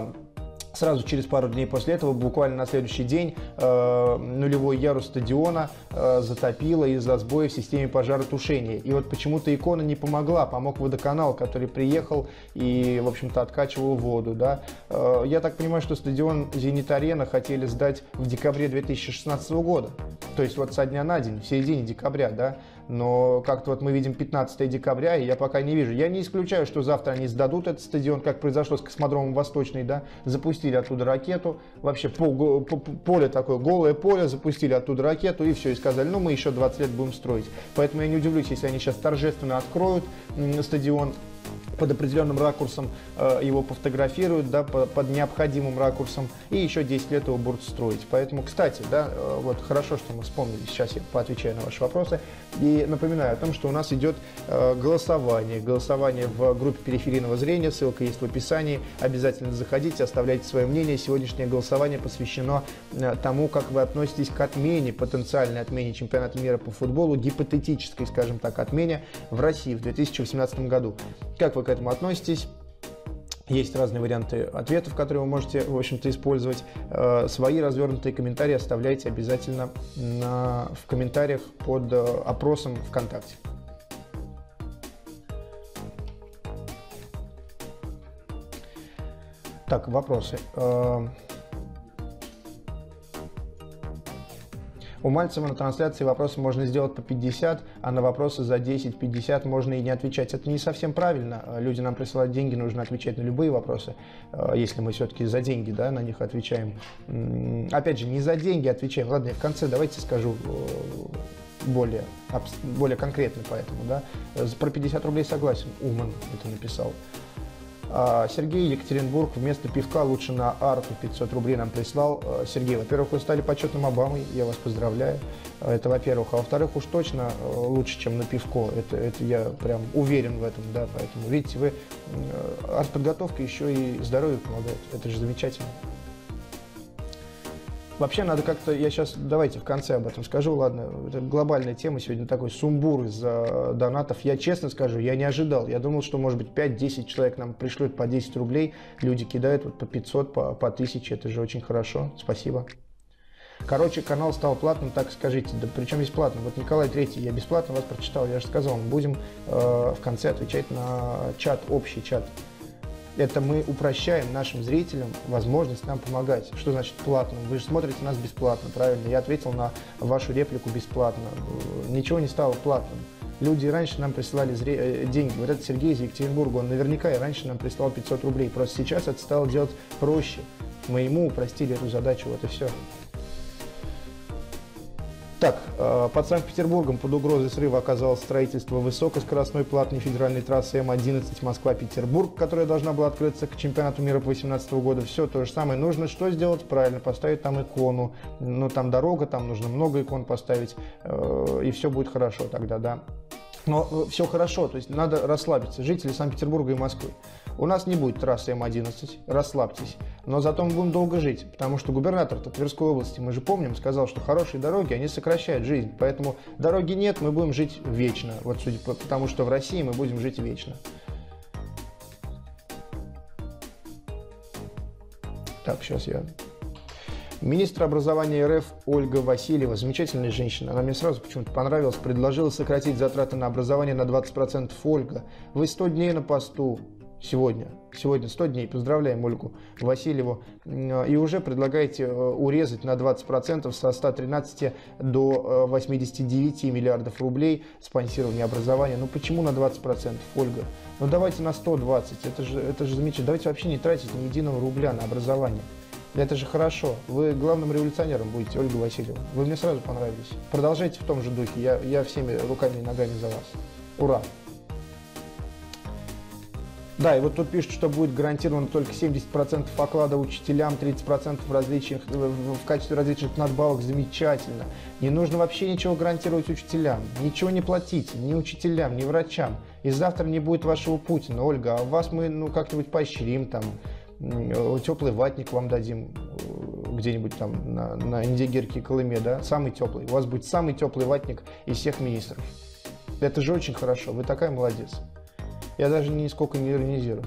Сразу через пару дней после этого, буквально на следующий день, э, нулевой ярус стадиона э, затопило из-за сбоя в системе пожаротушения. И вот почему-то икона не помогла, помог водоканал, который приехал и, в общем-то, откачивал воду. Да? Э, я так понимаю, что стадион «Зенит-Арена» хотели сдать в декабре две тысячи шестнадцатого года. То есть вот со дня на день, в середине декабря, да. Но как-то вот мы видим пятнадцатое декабря, и я пока не вижу. Я не исключаю, что завтра они сдадут этот стадион, как произошло с космодромом Восточный, да, запустили оттуда ракету, вообще по, по, поле такое, голое поле, запустили оттуда ракету, и все, и сказали, ну мы еще двадцать лет будем строить. Поэтому я не удивлюсь, если они сейчас торжественно откроют стадион, под определенным ракурсом э, его пофотографируют, да, по, под необходимым ракурсом, и еще десять лет его будут строить. Поэтому, кстати, да, э, вот хорошо, что мы вспомнили, сейчас я поотвечаю на ваши вопросы, и напоминаю о том, что у нас идет э, голосование, голосование в группе периферийного зрения, ссылка есть в описании, обязательно заходите, оставляйте свое мнение. Сегодняшнее голосование посвящено э, тому, как вы относитесь к отмене, потенциальной отмене чемпионата мира по футболу, гипотетической, скажем так, отмене в России в две тысячи восемнадцатом году. Как вы к этому относитесь? Есть разные варианты ответов, которые вы можете, в общем-то, использовать. Свои развернутые комментарии оставляйте обязательно на, в комментариях под опросом ВКонтакте. Так, вопросы. У Мальцева на трансляции вопросы можно сделать по пятьдесят, а на вопросы за десять-пятьдесят можно и не отвечать. Это не совсем правильно. Люди нам присылают деньги, нужно отвечать на любые вопросы, если мы все-таки за деньги, да, на них отвечаем. Опять же, не за деньги отвечаем. Ладно, я в конце давайте скажу более, более конкретно поэтому. Да. Про пятьдесят рублей согласен. Уман это написал. А Сергей Екатеринбург вместо пивка лучше на арту пятьсот рублей нам прислал. Сергей, во-первых, вы стали почетным Обамой, я вас поздравляю. Это во-первых. А во-вторых, уж точно лучше, чем на пивко. Это, это я прям уверен в этом, да. Поэтому, видите, вы артподготовка еще и здоровью помогает. Это же замечательно. Вообще надо как-то, я сейчас, давайте в конце об этом скажу, ладно, это глобальная тема сегодня, такой сумбур из-за донатов. Я честно скажу, я не ожидал, я думал, что может быть пять-десять человек нам пришлют по десять рублей, люди кидают вот по пятьсот, по, по тысяче, это же очень хорошо, спасибо. Короче, канал стал платным, так скажите, да причем бесплатным. Вот Николай Третий, я бесплатно вас прочитал, я же сказал, мы будем э, в конце отвечать на чат, общий чат. Это мы упрощаем нашим зрителям возможность нам помогать. Что значит платно? Вы же смотрите нас бесплатно, правильно? Я ответил на вашу реплику бесплатно. Ничего не стало платным. Люди раньше нам присылали деньги. Вот этот Сергей из Екатеринбурга, он наверняка и раньше нам прислал пятьсот рублей. Просто сейчас это стало делать проще. Мы ему упростили эту задачу, вот и все. Так, под Санкт-Петербургом под угрозой срыва оказалось строительство высокоскоростной платной федеральной трассы М одиннадцать Москва-Петербург, которая должна была открыться к чемпионату мира по две тысячи восемнадцатому году. Все то же самое. Нужно что сделать? Правильно, поставить там икону. Ну, там дорога, там нужно много икон поставить, и все будет хорошо тогда, да. Но все хорошо, то есть надо расслабиться. Жители Санкт-Петербурга и Москвы. У нас не будет трассы М одиннадцать, расслабьтесь. Но зато мы будем долго жить, потому что губернатор-то Тверской области, мы же помним, сказал, что хорошие дороги, они сокращают жизнь. Поэтому дороги нет, мы будем жить вечно. Вот судя по тому, что в России мы будем жить вечно. Так, сейчас я... Министр образования эр эф Ольга Васильева, замечательная женщина, она мне сразу почему-то понравилась, предложила сократить затраты на образование на двадцать процентов. Ольга, вы сто дней на посту сегодня, сегодня сто дней, поздравляем Ольгу Васильеву, и уже предлагаете урезать на двадцать процентов со ста тринадцати до восьмидесяти девяти миллиардов рублей спонсирование образования. Ну почему на двадцать процентов, Ольга? Ну давайте на сто двадцать, это же, это же замечательно, давайте вообще не тратить ни единого рубля на образование. Это же хорошо. Вы главным революционером будете, Ольга Васильева. Вы мне сразу понравились. Продолжайте в том же духе. Я, я всеми руками и ногами за вас. Ура! Да, и вот тут пишут, что будет гарантировано только семьдесят процентов оклада учителям, тридцать процентов различных, в качестве различных надбавок. Замечательно. Не нужно вообще ничего гарантировать учителям. Ничего не платите ни учителям, ни врачам. И завтра не будет вашего Путина. Ольга, а вас мы ну, как-нибудь поощрим там. Теплый ватник вам дадим где-нибудь там на, на Индигирке и Колыме, да, самый теплый. У вас будет самый теплый ватник из всех министров. Это же очень хорошо, вы такая молодец. Я даже нисколько не иронизирую.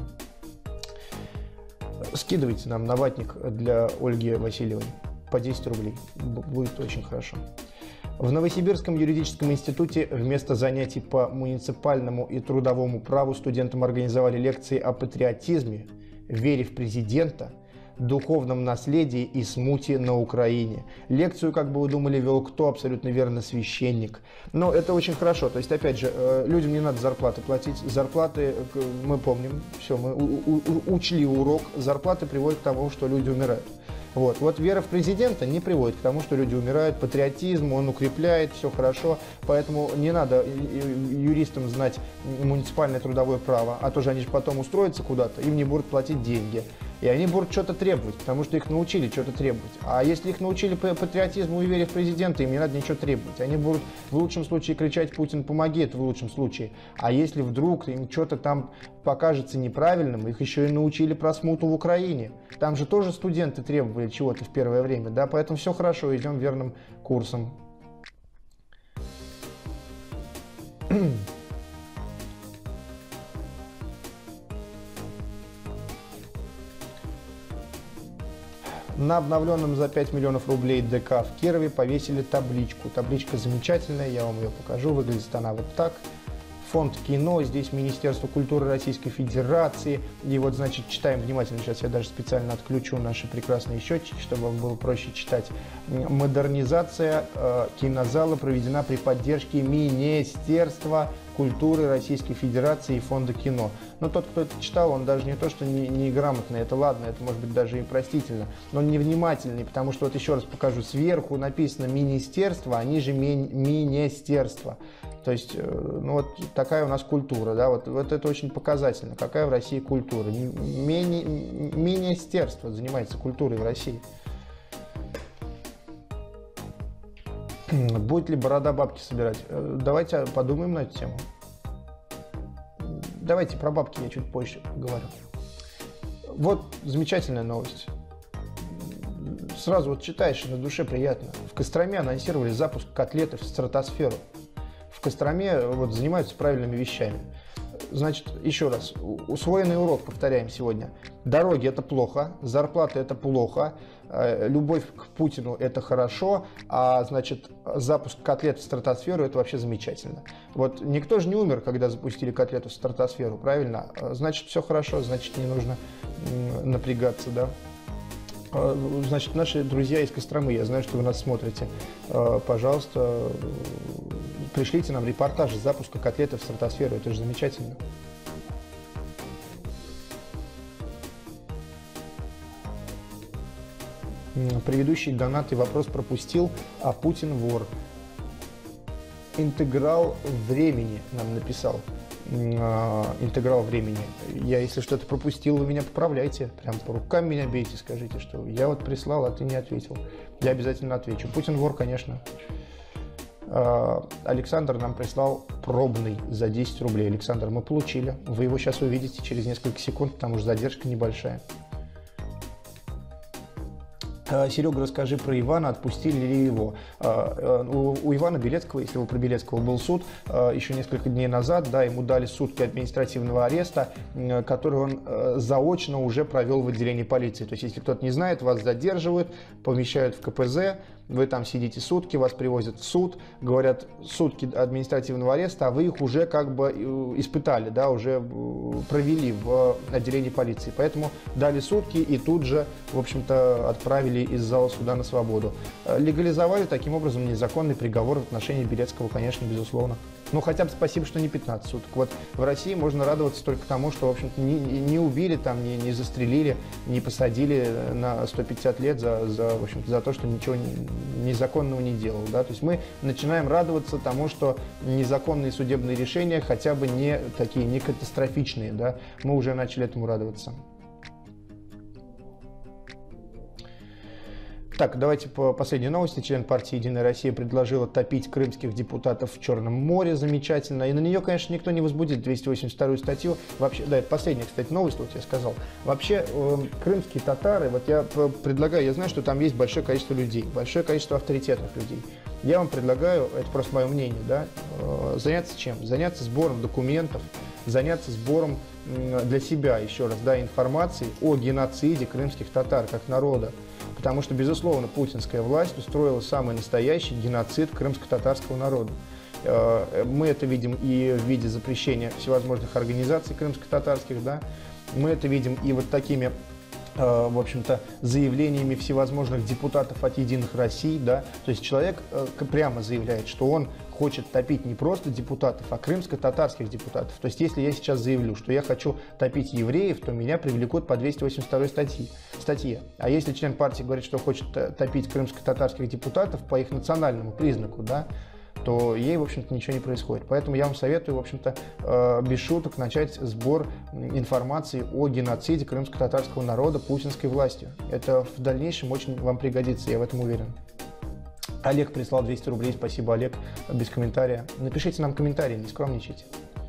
Скидывайте нам на ватник для Ольги Васильевой по десять рублей, будет очень хорошо. В Новосибирском юридическом институте вместо занятий по муниципальному и трудовому праву студентам организовали лекции о патриотизме, вере в президента, духовном наследии и смуте на Украине. Лекцию, как бы вы думали, вел кто? Абсолютно верно, священник. Но это очень хорошо. То есть, опять же, людям не надо зарплаты платить. Зарплаты, мы помним, все, мы учли урок. Зарплаты приводят к тому, что люди умирают. Вот. вот вера в президента не приводит к тому, что люди умирают. Патриотизм, он укрепляет, все хорошо. Поэтому не надо юристам знать муниципальное трудовое право, а то же они же потом устроятся куда-то, им не будут платить деньги. И они будут что-то требовать, потому что их научили что-то требовать. А если их научили патриотизму и вере в президента, им не надо ничего требовать. Они будут в лучшем случае кричать: «Путин, помоги», это в лучшем случае. А если вдруг им что-то там покажется неправильным, их еще и научили про смуту в Украине. Там же тоже студенты требовали чего-то в первое время, да, поэтому все хорошо, идем верным курсом. На обновленном за пять миллионов рублей ДК в Кирове повесили табличку. Табличка замечательная, я вам ее покажу. Выглядит она вот так. Фонд кино, здесь Министерство культуры Российской Федерации. И вот, значит, читаем внимательно. Сейчас я даже специально отключу наши прекрасные счетчики, чтобы вам было проще читать. Модернизация э, кинозала проведена при поддержке Министерства культуры Российской Федерации и Фонда кино. Но тот, кто это читал, он даже не то, что не, не грамотный, это ладно, это может быть даже и простительно, но он невнимательный, потому что вот еще раз покажу, сверху написано Министерство, они же ми Министерство. То есть, ну вот такая у нас культура, да, вот, вот это очень показательно. Какая в России культура? Менее, министерство занимается культурой в России. Будет ли Борода бабки собирать? Давайте подумаем на эту тему. Давайте про бабки я чуть позже поговорю. Вот замечательная новость. Сразу вот читаешь, и на душе приятно. В Костроме анонсировали запуск котлеты в стратосферу. В Костроме вот занимаются правильными вещами. Значит, еще раз, усвоенный урок повторяем сегодня. Дороги – это плохо, зарплаты – это плохо, любовь к Путину – это хорошо, а, значит, запуск котлет в стратосферу – это вообще замечательно. Вот никто же не умер, когда запустили котлету в стратосферу, правильно? Значит, все хорошо, значит, не нужно напрягаться, да? Значит, наши друзья из Костромы, я знаю, что вы нас смотрите, пожалуйста, пришлите нам репортаж с запуска котлеты в стратосферу, это же замечательно. Предыдущий донат и вопрос пропустил, а Путин вор. Интеграл времени нам написал. Интеграл времени. Я, если что-то пропустил, вы меня поправляйте. Прям по рукам меня бейте, скажите, что я вот прислал, а ты не ответил. Я обязательно отвечу. Путин вор, конечно. Александр нам прислал пробный за десять рублей. Александр, мы получили. Вы его сейчас увидите через несколько секунд, потому что задержка небольшая. Серега, расскажи про Ивана, отпустили ли его. У Ивана Белецкого, если вы про Белецкого, был суд еще несколько дней назад, да, ему дали сутки административного ареста, который он заочно уже провел в отделении полиции. То есть, если кто-то не знает, вас задерживают, помещают в ка пэ зэ, вы там сидите сутки, вас привозят в суд, говорят, сутки административного ареста, а вы их уже как бы испытали, да, уже провели в отделении полиции. Поэтому дали сутки и тут же, в общем-то, отправили из зала суда на свободу. Легализовали таким образом незаконный приговор в отношении Белецкого, конечно, безусловно. Ну, хотя бы спасибо, что не пятнадцать суток. Вот в России можно радоваться только тому, что, в общем-то, не, не убили, там, не, не застрелили, не посадили на сто пятьдесят лет за, за, в общем-то, за то, что ничего незаконного не делал. Да? То есть мы начинаем радоваться тому, что незаконные судебные решения хотя бы не такие, не катастрофичные. Да? Мы уже начали этому радоваться. Так, давайте по последней новости. Член партии «Единая Россия» предложила топить крымских депутатов в Черном море. Замечательно. И на нее, конечно, никто не возбудит двести восемьдесят вторую статью. Вообще, да, это последняя, кстати, новость, вот я сказал. Вообще, э, крымские татары, вот я предлагаю, я знаю, что там есть большое количество людей, большое количество авторитетных людей. Я вам предлагаю, это просто мое мнение, да, э, заняться чем? Заняться сбором документов, заняться сбором э, для себя, еще раз, да, информации о геноциде крымских татар как народа. Потому что, безусловно, путинская власть устроила самый настоящий геноцид крымско-татарского народа. Мы это видим и в виде запрещения всевозможных организаций крымско-татарских, да? Мы это видим и вот такими, в общем-то, заявлениями всевозможных депутатов от «Единых Россий», да? То есть человек прямо заявляет, что он хочет топить не просто депутатов, а крымско-татарских депутатов. То есть если я сейчас заявлю, что я хочу топить евреев, то меня привлекут по двести восемьдесят второй статье. статье. А если член партии говорит, что хочет топить крымско-татарских депутатов по их национальному признаку, да, то ей, в общем-то, ничего не происходит. Поэтому я вам советую, в общем-то, без шуток начать сбор информации о геноциде крымско-татарского народа путинской властью. Это в дальнейшем очень вам пригодится, я в этом уверен. Олег прислал двести рублей, спасибо, Олег, без комментария. Напишите нам комментарий, не скромничайте.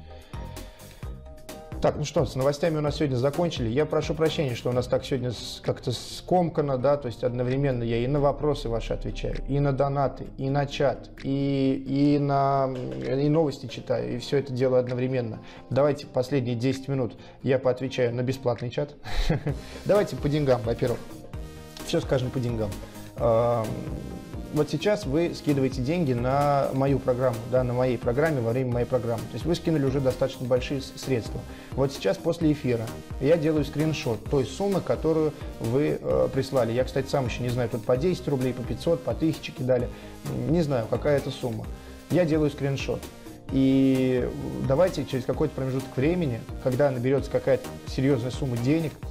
Так, ну что, с новостями у нас сегодня закончили. Я прошу прощения, что у нас так сегодня как-то скомкано, да, то есть одновременно я и на вопросы ваши отвечаю, и на донаты, и на чат, и, и на и новости читаю, и все это делаю одновременно. Давайте последние десять минут я поотвечаю на бесплатный чат. Давайте по деньгам, во-первых. Все скажем по деньгам. Вот сейчас вы скидываете деньги на мою программу, да, на моей программе, во время моей программы. То есть вы скинули уже достаточно большие средства. Вот сейчас после эфира я делаю скриншот той суммы, которую вы э, прислали. Я, кстати, сам еще не знаю, тут по десять рублей, по пятьсот, по тысяче кидали. Не знаю, какая это сумма. Я делаю скриншот. И давайте через какой-то промежуток времени, когда наберется какая-то серьезная сумма денег,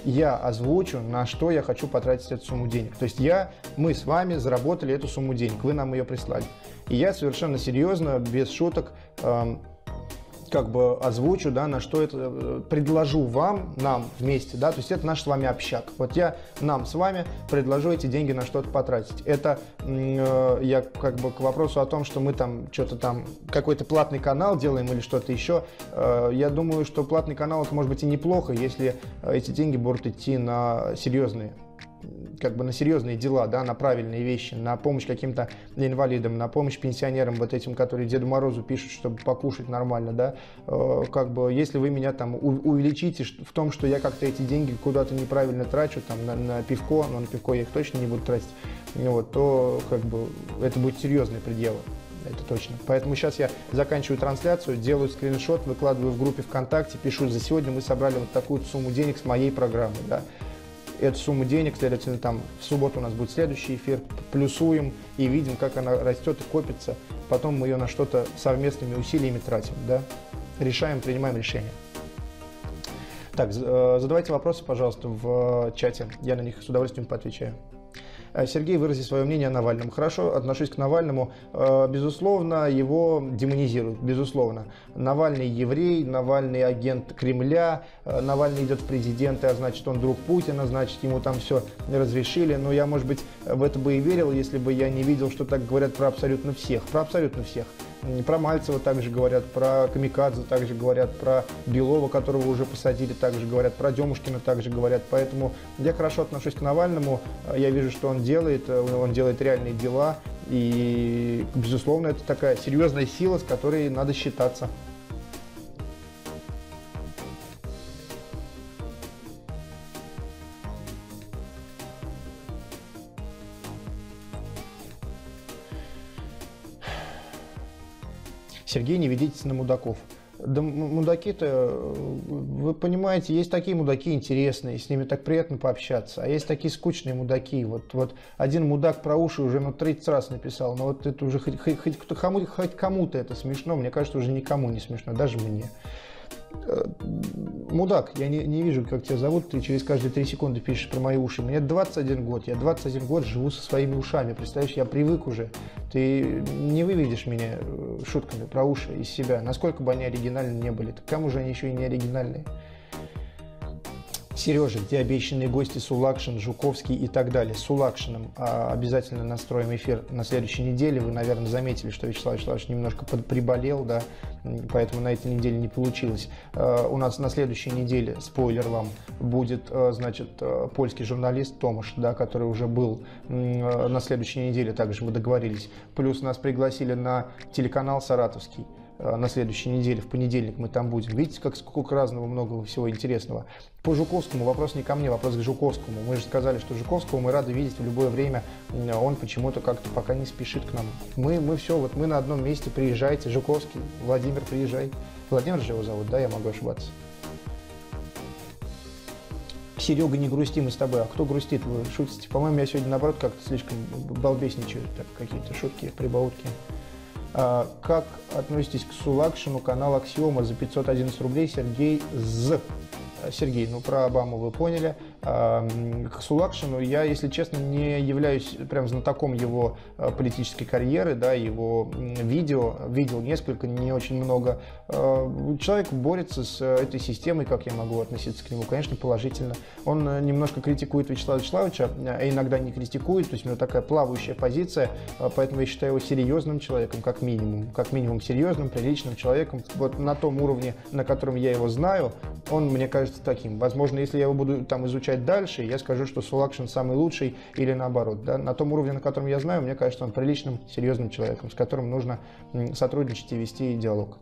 я озвучу, на что я хочу потратить эту сумму денег. То есть я, мы с вами заработали эту сумму денег, вы нам ее прислали. И я совершенно серьезно, без шуток, эм, как бы озвучу, да, на что это предложу вам, нам вместе, да, то есть это наш с вами общак. Вот я нам с вами предложу эти деньги на что-то потратить. Это э, я как бы к вопросу о том, что мы там что-то там, какой-то платный канал делаем или что-то еще. Э, я думаю, что платный канал это может быть и неплохо, если эти деньги будут идти на серьезные, как бы на серьезные дела, да, на правильные вещи, на помощь каким-то инвалидам, на помощь пенсионерам, вот этим, которые Деду Морозу пишут, чтобы покушать нормально, да, э, как бы, если вы меня там увеличите в том, что я как-то эти деньги куда-то неправильно трачу, там, на, на пивко, но на пивко я их точно не буду тратить, вот, то, как бы, это будет серьезный предел. Это точно. Поэтому сейчас я заканчиваю трансляцию, делаю скриншот, выкладываю в группе ВКонтакте, пишу: за сегодня мы собрали вот такую сумму денег с моей программы, да. Эту сумму денег, следовательно, там в субботу у нас будет следующий эфир, плюсуем и видим, как она растет и копится. Потом мы ее на что-то совместными усилиями тратим, да? Решаем, принимаем решения. Так, задавайте вопросы, пожалуйста, в чате, я на них с удовольствием поотвечаю. Сергей, вырази свое мнение о Навальном. Хорошо, отношусь к Навальному. Безусловно, его демонизируют, безусловно. Навальный еврей, Навальный агент Кремля, Навальный идет в президенты, а значит, он друг Путина, значит, ему там все разрешили. Но я, может быть, в это бы и верил, если бы я не видел, что так говорят про абсолютно всех. Про абсолютно всех. Про Мальцева также говорят, про Камикадзе также говорят, про Белова, которого уже посадили, также говорят, про Демушкина также говорят. Поэтому я хорошо отношусь к Навальному, я вижу, что он делает, он делает реальные дела. И, безусловно, это такая серьезная сила, с которой надо считаться. Сергей, не ведитесь на мудаков. Да мудаки-то, вы понимаете, есть такие мудаки интересные, с ними так приятно пообщаться, а есть такие скучные мудаки. Вот, вот один мудак про уши уже ну, тридцать раз написал, но вот это уже хоть, хоть, хоть, хоть, хоть кому-то это смешно, мне кажется, уже никому не смешно, даже мне. Мудак, я не, не вижу, как тебя зовут, ты через каждые три секунды пишешь про мои уши. Мне двадцать один год, я двадцать один год живу со своими ушами, представляешь, я привык уже. Ты не выведешь меня шутками про уши из себя, насколько бы они оригинальны не были. Так кому же они еще и не оригинальные? Сережа, где обещанные гости Сулакшин, Жуковский и так далее. С Сулакшиным а, обязательно настроим эфир на следующей неделе. Вы, наверное, заметили, что Вячеслав Вячеславович немножко приболел, да, поэтому на этой неделе не получилось. А, у нас на следующей неделе, спойлер вам, будет, а, значит, польский журналист Томаш, да, который уже был а, на следующей неделе, также мы договорились. Плюс нас пригласили на телеканал Саратовский. На следующей неделе, в понедельник мы там будем. Видите, как сколько разного, много всего интересного. По Жуковскому вопрос не ко мне, вопрос к Жуковскому. Мы же сказали, что Жуковского мы рады видеть в любое время. Он почему-то как-то пока не спешит к нам. Мы, мы все, вот мы на одном месте. Приезжайте, Жуковский, Владимир, приезжай. Владимир же его зовут, да, я могу ошибаться. Серега, не грусти, мы с тобой. А кто грустит? Вы шутите? По-моему, я сегодня, наоборот, как-то слишком балбесничаю. Так, какие-то шутки, прибаутки. Как относитесь к Сулакшину, канал Аксиома за пятьсот одиннадцать рублей, Сергей З. Сергей, ну про Обаму вы поняли. К Сулакшину я, если честно, не являюсь прям знатоком его политической карьеры, да, его видео, видел несколько, не очень много. Человек борется с этой системой, как я могу относиться к нему, конечно, положительно. Он немножко критикует Вячеслава Вячеславовича, а иногда не критикует, то есть у него такая плавающая позиция, поэтому я считаю его серьезным человеком, как минимум, как минимум серьезным, приличным человеком. Вот на том уровне, на котором я его знаю, он, мне кажется, таким. Возможно, если я его буду там изучать дальше, я скажу, что Сулакшин самый лучший или наоборот. Да? На том уровне, на котором я знаю, мне кажется, он приличным, серьезным человеком, с которым нужно сотрудничать и вести диалог.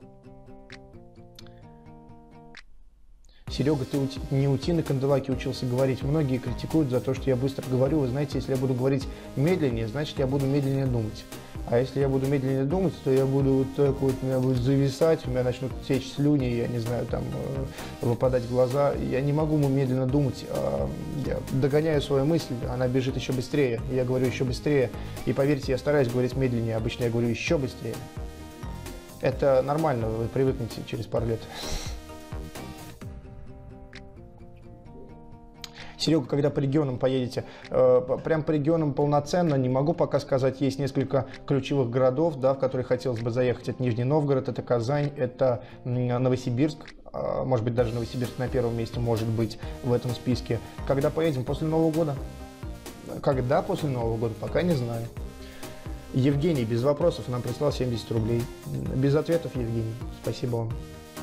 Серега, ты не у Тины Канделаки учился говорить. Многие критикуют за то, что я быстро говорю. Вы знаете, если я буду говорить медленнее, значит, я буду медленнее думать. А если я буду медленнее думать, то я буду вот так вот, у меня будет зависать, у меня начнут течь слюни, я не знаю, там, выпадать глаза. Я не могу медленно думать. Я догоняю свою мысль, она бежит еще быстрее. Я говорю еще быстрее. И поверьте, я стараюсь говорить медленнее. Обычно я говорю еще быстрее. Это нормально, вы привыкнете через пару лет. Серега, когда по регионам поедете, э, прям по регионам полноценно, не могу пока сказать, есть несколько ключевых городов, да, в которые хотелось бы заехать. Это Нижний Новгород, это Казань, это Новосибирск, э, может быть, даже Новосибирск на первом месте может быть в этом списке. Когда поедем? После Нового года? Когда после Нового года? Пока не знаю. Евгений, без вопросов, нам прислал семьдесят рублей. Без ответов, Евгений. Спасибо вам.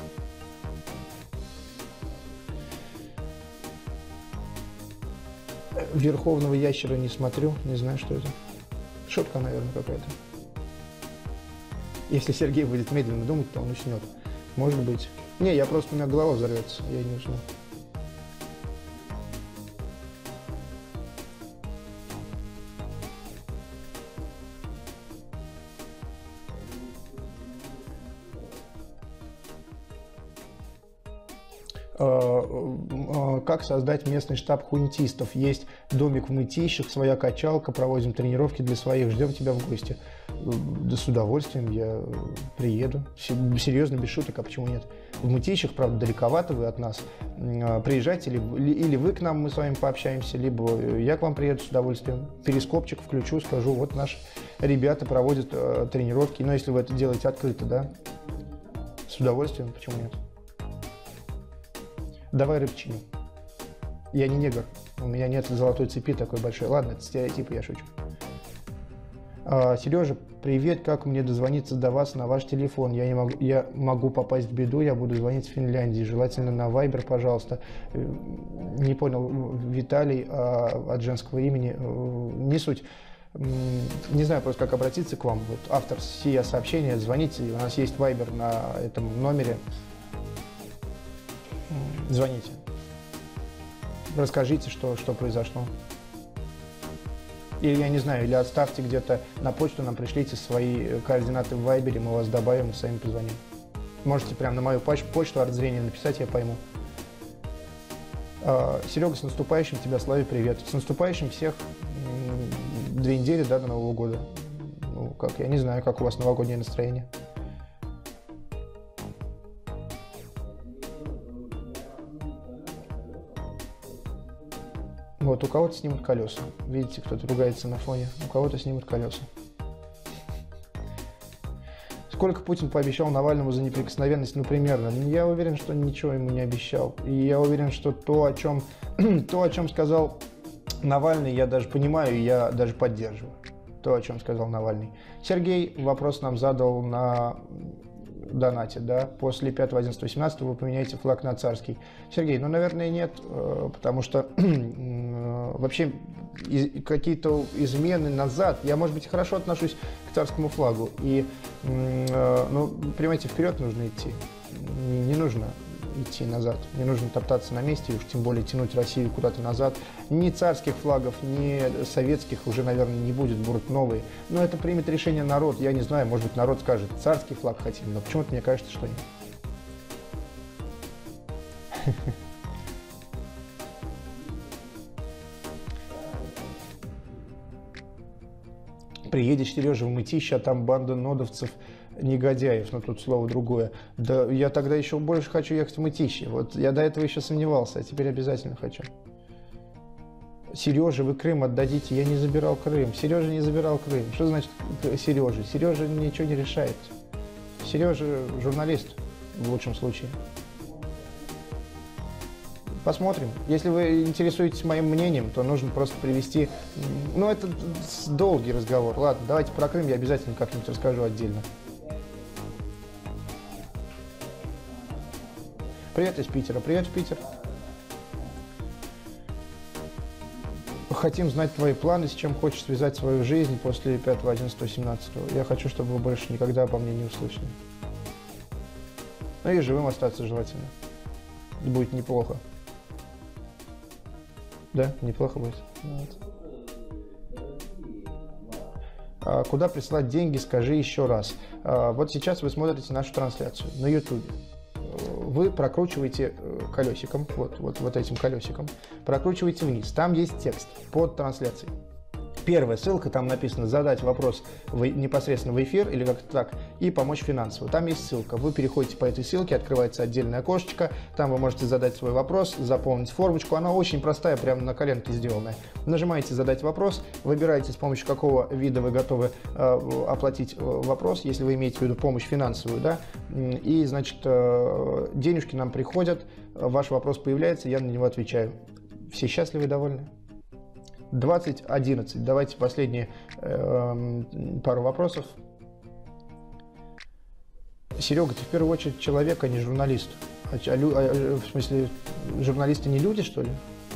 Верховного ящера не смотрю, не знаю, что это. Шутка, наверное, какая-то. Если Сергей будет медленно думать, то он уснет. Может быть. Не, я просто, у меня голова взорвется, я не усну. Как создать местный штаб хунтистов? Есть домик в Мытищах, своя качалка, проводим тренировки для своих, ждем тебя в гости. Да с удовольствием я приеду. Серьезно, без шуток, а почему нет? В Мытищах, правда, далековато вы от нас. Приезжайте, или, или вы к нам, мы с вами пообщаемся, либо я к вам приеду с удовольствием. Перископчик включу, скажу, вот наши ребята проводят э, тренировки. Но если вы это делаете открыто, да, с удовольствием, почему нет? Давай рыбчину. Я не негр, у меня нет золотой цепи такой большой. Ладно, это стереотип, я шучу. А, Сережа, привет, как мне дозвониться до вас на ваш телефон? Я, не могу, я могу попасть в беду, я буду звонить с Финляндии, желательно на Viber, пожалуйста. Не понял, Виталий, а, от женского имени, не суть. Не знаю просто, как обратиться к вам. Вот автор сия сообщения, звоните, у нас есть Viber на этом номере. Звоните. Расскажите, что, что произошло. Или, я не знаю, или отставьте где-то на почту, нам пришлите свои координаты в Вайбере, мы вас добавим и сами позвоним. Можете прямо на мою почту арт-зрения написать, я пойму. Серега, с наступающим тебя, Славе, привет. С наступающим всех. Две недели, да, до Нового года. Ну, как, я не знаю, как у вас новогоднее настроение. Вот, у кого-то снимут колеса. Видите, кто-то ругается на фоне. У кого-то снимут колеса. Сколько Путин пообещал Навальному за неприкосновенность? Ну, примерно. Я уверен, что ничего ему не обещал. И я уверен, что то, о чем, то, о чем сказал Навальный, я даже понимаю, и я даже поддерживаю. То, о чем сказал Навальный. Сергей вопрос нам задал на донате, да, после пятого одиннадцатого семнадцатого вы поменяете флаг на царский. Сергей, ну, наверное, нет, потому что вообще какие-то измены назад, я, может быть, хорошо отношусь к царскому флагу, и, ну, понимаете, вперед нужно идти, не нужно идти назад, не нужно топтаться на месте, и уж тем более тянуть Россию куда-то назад. Ни царских флагов, ни советских уже, наверное, не будет, будут новые. Но это примет решение народ. Я не знаю, может быть, народ скажет, царский флаг хотим, но почему-то мне кажется, что нет. Приедешь, Сережа, в Мытищи, а там банда нодовцев, негодяев, но тут слово другое. Да я тогда еще больше хочу ехать в Мытищи. Вот я до этого еще сомневался, а теперь обязательно хочу. Сережа, вы Крым отдадите. Я не забирал Крым. Сережа не забирал Крым. Что значит Сережа? Сережа ничего не решает. Сережа журналист, в лучшем случае. Посмотрим. Если вы интересуетесь моим мнением, то нужно просто привести... Ну, это долгий разговор. Ладно, давайте про Крым я обязательно как-нибудь расскажу отдельно. Привет из Питера. Привет в Питер. Хотим знать твои планы, с чем хочешь связать свою жизнь после пятого одиннадцатого семнадцатого. Я хочу, чтобы вы больше никогда обо мне не услышали. Ну и живым остаться желательно. Будет неплохо. Да, неплохо будет. Вот. А куда прислать деньги, скажи еще раз. А вот сейчас вы смотрите нашу трансляцию на YouTube. Вы прокручиваете колесиком, вот, вот, вот этим колесиком, прокручиваете вниз. Там есть текст под трансляцией. Первая ссылка, там написано «Задать вопрос в, непосредственно в эфир» или как-то так, и «Помочь финансово». Там есть ссылка. Вы переходите по этой ссылке, открывается отдельное окошечко, там вы можете задать свой вопрос, заполнить формочку. Она очень простая, прямо на коленке сделанная. Нажимаете «Задать вопрос», выбираете, с помощью какого вида вы готовы э, оплатить вопрос, если вы имеете в виду помощь финансовую, да, и, значит, э, денежки нам приходят, ваш вопрос появляется, я на него отвечаю. Все счастливы и довольны? двадцать одиннадцать. Давайте последние э, пару вопросов. Серега, ты в первую очередь человек, а не журналист. А, а, а, в смысле, журналисты не люди, что ли?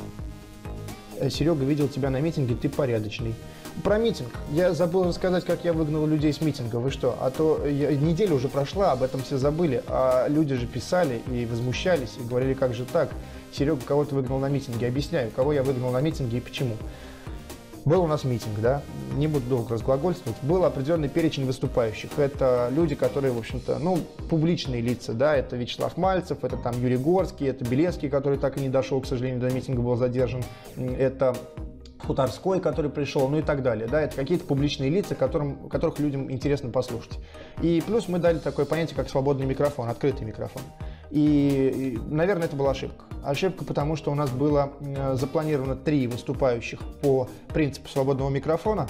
Серега, видел тебя на митинге, ты порядочный. Про митинг. Я забыл рассказать, как я выгнал людей с митинга. Вы что? А то я, неделя уже прошла, об этом все забыли. А люди же писали и возмущались, и говорили, как же так? Серега, кого ты выгнал на митинге? Объясняю, кого я выгнал на митинге и почему. Был у нас митинг, да, не буду долго разглагольствовать, был определенный перечень выступающих. Это люди, которые, в общем-то, ну, публичные лица, да, это Вячеслав Мальцев, это там Юрий Горский, это Белецкий, который так и не дошел, к сожалению, до митинга, был задержан, это Хуторской, который пришел, ну и так далее, да, это какие-то публичные лица, которым, которых людям интересно послушать. И плюс мы дали такое понятие, как свободный микрофон, открытый микрофон. И, и, наверное, это была ошибка. Ошибка, потому что у нас было запланировано три выступающих по принципу свободного микрофона,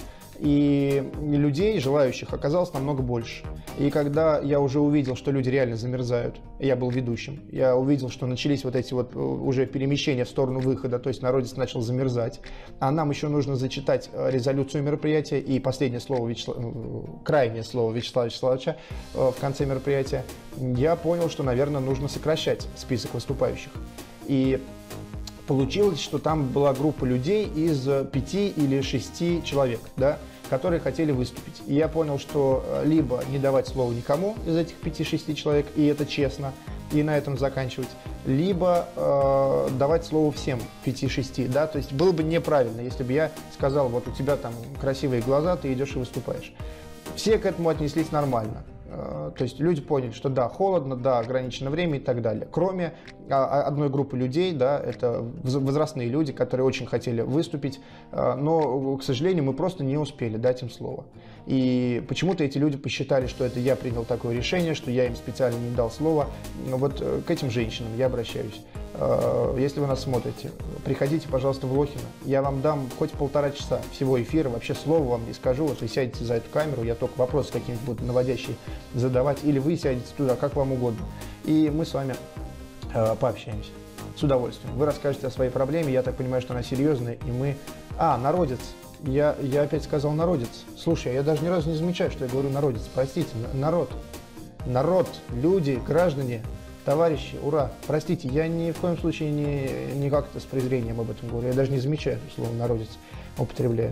и людей, желающих, оказалось намного больше. И когда я уже увидел, что люди реально замерзают, я был ведущим, я увидел, что начались вот эти вот уже перемещения в сторону выхода, то есть народец начал замерзать, а нам еще нужно зачитать резолюцию мероприятия и последнее слово, Вячеслав... крайнее слово Вячеслава Вячеславовича в конце мероприятия, я понял, что, наверное, нужно сокращать список выступающих. И получилось, что там была группа людей из пяти или шести человек, да, которые хотели выступить. И я понял, что либо не давать слова никому из этих пяти-шести человек, и это честно, и на этом заканчивать, либо э, давать слово всем пяти-шести, да, то есть было бы неправильно, если бы я сказал, вот у тебя там красивые глаза, ты идешь и выступаешь. Все к этому отнеслись нормально. То есть люди поняли, что да, холодно, да, ограничено время и так далее. Кроме одной группы людей, да, это возрастные люди, которые очень хотели выступить, но, к сожалению, мы просто не успели дать им слово. И почему-то эти люди посчитали, что это я принял такое решение, что я им специально не дал слова. Вот к этим женщинам я обращаюсь. Если вы нас смотрите, приходите, пожалуйста, в Лохино. Я вам дам хоть полтора часа всего эфира, вообще слова вам не скажу. Вот вы сядете за эту камеру, я только вопросы какие-нибудь буду наводящие задавать, или вы сядете туда, как вам угодно. И мы с вами э, пообщаемся. С удовольствием. Вы расскажете о своей проблеме, я так понимаю, что она серьезная, и мы... А, народец. Я, я опять сказал народец. Слушай, я даже ни разу не замечаю, что я говорю народец. Простите, народ. Народ, люди, граждане, товарищи, ура. Простите, я ни в коем случае не, не как-то с презрением об этом говорю. Я даже не замечаю, что слово народец употребляю.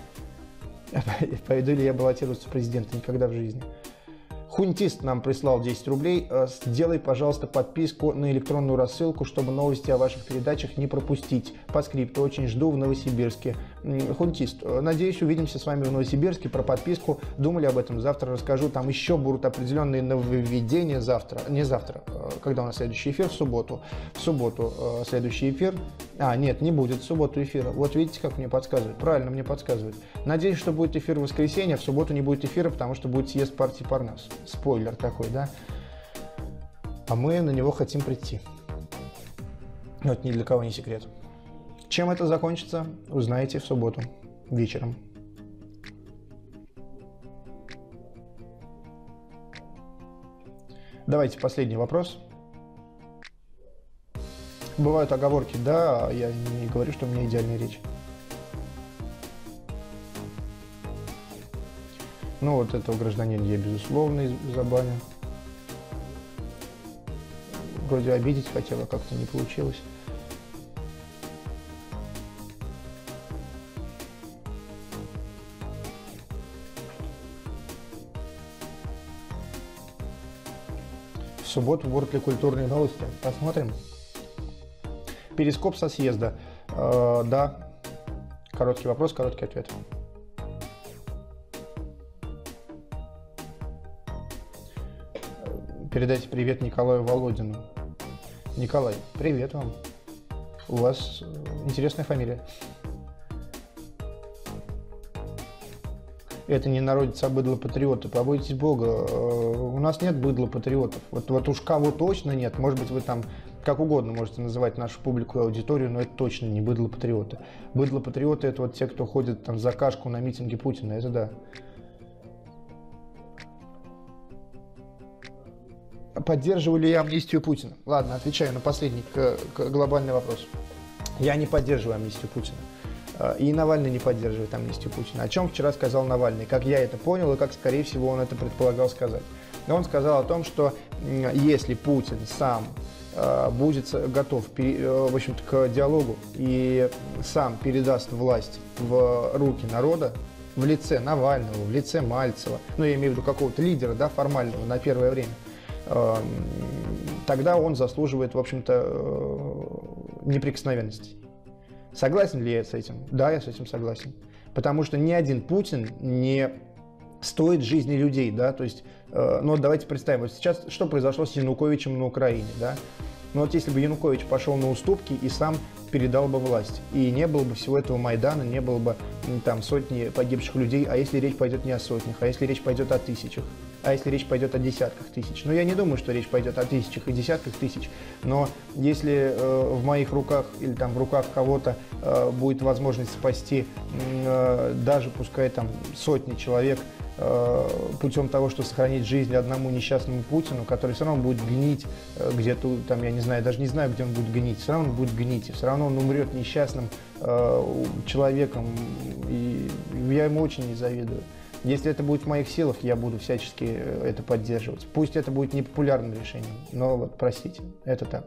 Пойду ли я баллотироваться в президенты? Никогда в жизни. Хунтист нам прислал десять рублей. Сделай, пожалуйста, подписку на электронную рассылку, чтобы новости о ваших передачах не пропустить. По скрипту. Очень жду в Новосибирске. Хунтист, надеюсь, увидимся с вами в Новосибирске. Про подписку думали об этом. Завтра расскажу. Там еще будут определенные нововведения завтра. Не завтра. Когда у нас следующий эфир? В субботу. В субботу следующий эфир. А, нет, не будет в субботу эфира. Вот видите, как мне подсказывают. Правильно мне подсказывают. Надеюсь, что будет эфир в воскресенье, а в субботу не будет эфира, потому что будет съезд партии Парнас. Спойлер такой, да? А мы на него хотим прийти. Но это ни для кого не секрет. Чем это закончится, узнаете в субботу вечером. Давайте последний вопрос. Бывают оговорки, да, я не говорю, что у меня идеальная речь. Ну, вот этого гражданина я, безусловно, забаню. Вроде обидеть хотела, как-то не получилось. В субботу будут ли культурные новости? Посмотрим. Перископ со съезда. Э, да. Короткий вопрос, короткий ответ. Передайте привет Николаю Володину. Николай, привет вам. У вас интересная фамилия. это не народится, а быдло-патриоты. Побойтесь Бога, у нас нет быдло-патриотов. Вот, вот уж кого точно нет, может быть, вы там как угодно можете называть нашу публику и аудиторию, но это точно не быдло-патриоты. Быдло-патриоты — это вот те, кто ходит там за кашку на митинге Путина, это да. Поддерживаю ли я амнистию Путина? Ладно, отвечаю на последний к, к глобальный вопрос. Я не поддерживаю амнистию Путина. И Навальный не поддерживает амнистию Путина. О чем вчера сказал Навальный, как я это понял и как, скорее всего, он это предполагал сказать. Он сказал о том, что если Путин сам будет готов, в общем-то, к диалогу и сам передаст власть в руки народа, в лице Навального, в лице Мальцева, ну, я имею в виду какого-то лидера, да, формального на первое время, тогда он заслуживает, в общем-то, неприкосновенности. Согласен ли я с этим? Да, я с этим согласен. Потому что ни один Путин не стоит жизни людей, да, то есть, э, ну, давайте представим, вот сейчас что произошло с Януковичем на Украине, да, ну, вот если бы Янукович пошел на уступки и сам передал бы власть, и не было бы всего этого Майдана, не было бы там сотни погибших людей, а если речь пойдет не о сотнях, а если речь пойдет о тысячах, а если речь пойдет о десятках тысяч. Ну, я не думаю, что речь пойдет о тысячах и десятках тысяч, но если э, в моих руках или там в руках кого-то э, будет возможность спасти э, даже, пускай там сотни человек, путем того, что сохранить жизнь одному несчастному Путину, который все равно будет гнить где-то, там, я не знаю, даже не знаю, где он будет гнить, все равно он будет гнить, и все равно он умрет несчастным э, человеком, и я ему очень не завидую. Если это будет в моих силах, я буду всячески это поддерживать. Пусть это будет непопулярным решением, но вот, простите, это так.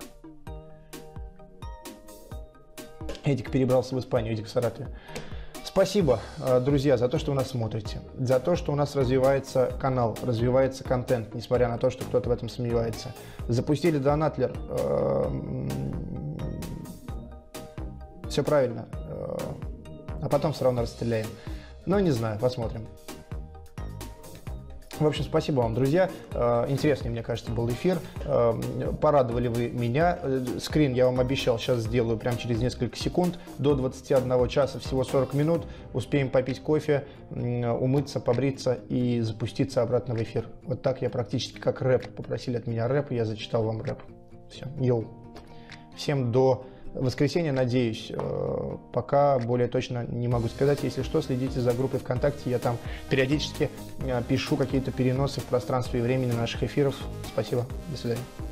Эдик перебрался в Испанию, Эдик в Саратове. Спасибо, друзья, за то, что вы нас смотрите, за то, что у нас развивается канал, развивается контент, несмотря на то, что кто-то в этом сомневается. Запустили донатлер, все правильно, а потом все равно расстреляем. Но не знаю, посмотрим. В общем, спасибо вам, друзья. Интересный, мне кажется, был эфир. Порадовали вы меня. Скрин я вам обещал, сейчас сделаю прямо через несколько секунд. До двадцати одного часа, всего сорок минут. Успеем попить кофе, умыться, побриться и запуститься обратно в эфир. Вот так я практически как рэп. Попросили от меня рэп, я зачитал вам рэп. Все, йоу. Всем до воскресенья, надеюсь. Пока более точно не могу сказать. Если что, следите за группой ВКонтакте. Я там периодически пишу какие-то переносы в пространстве и времени наших эфиров. Спасибо. До свидания.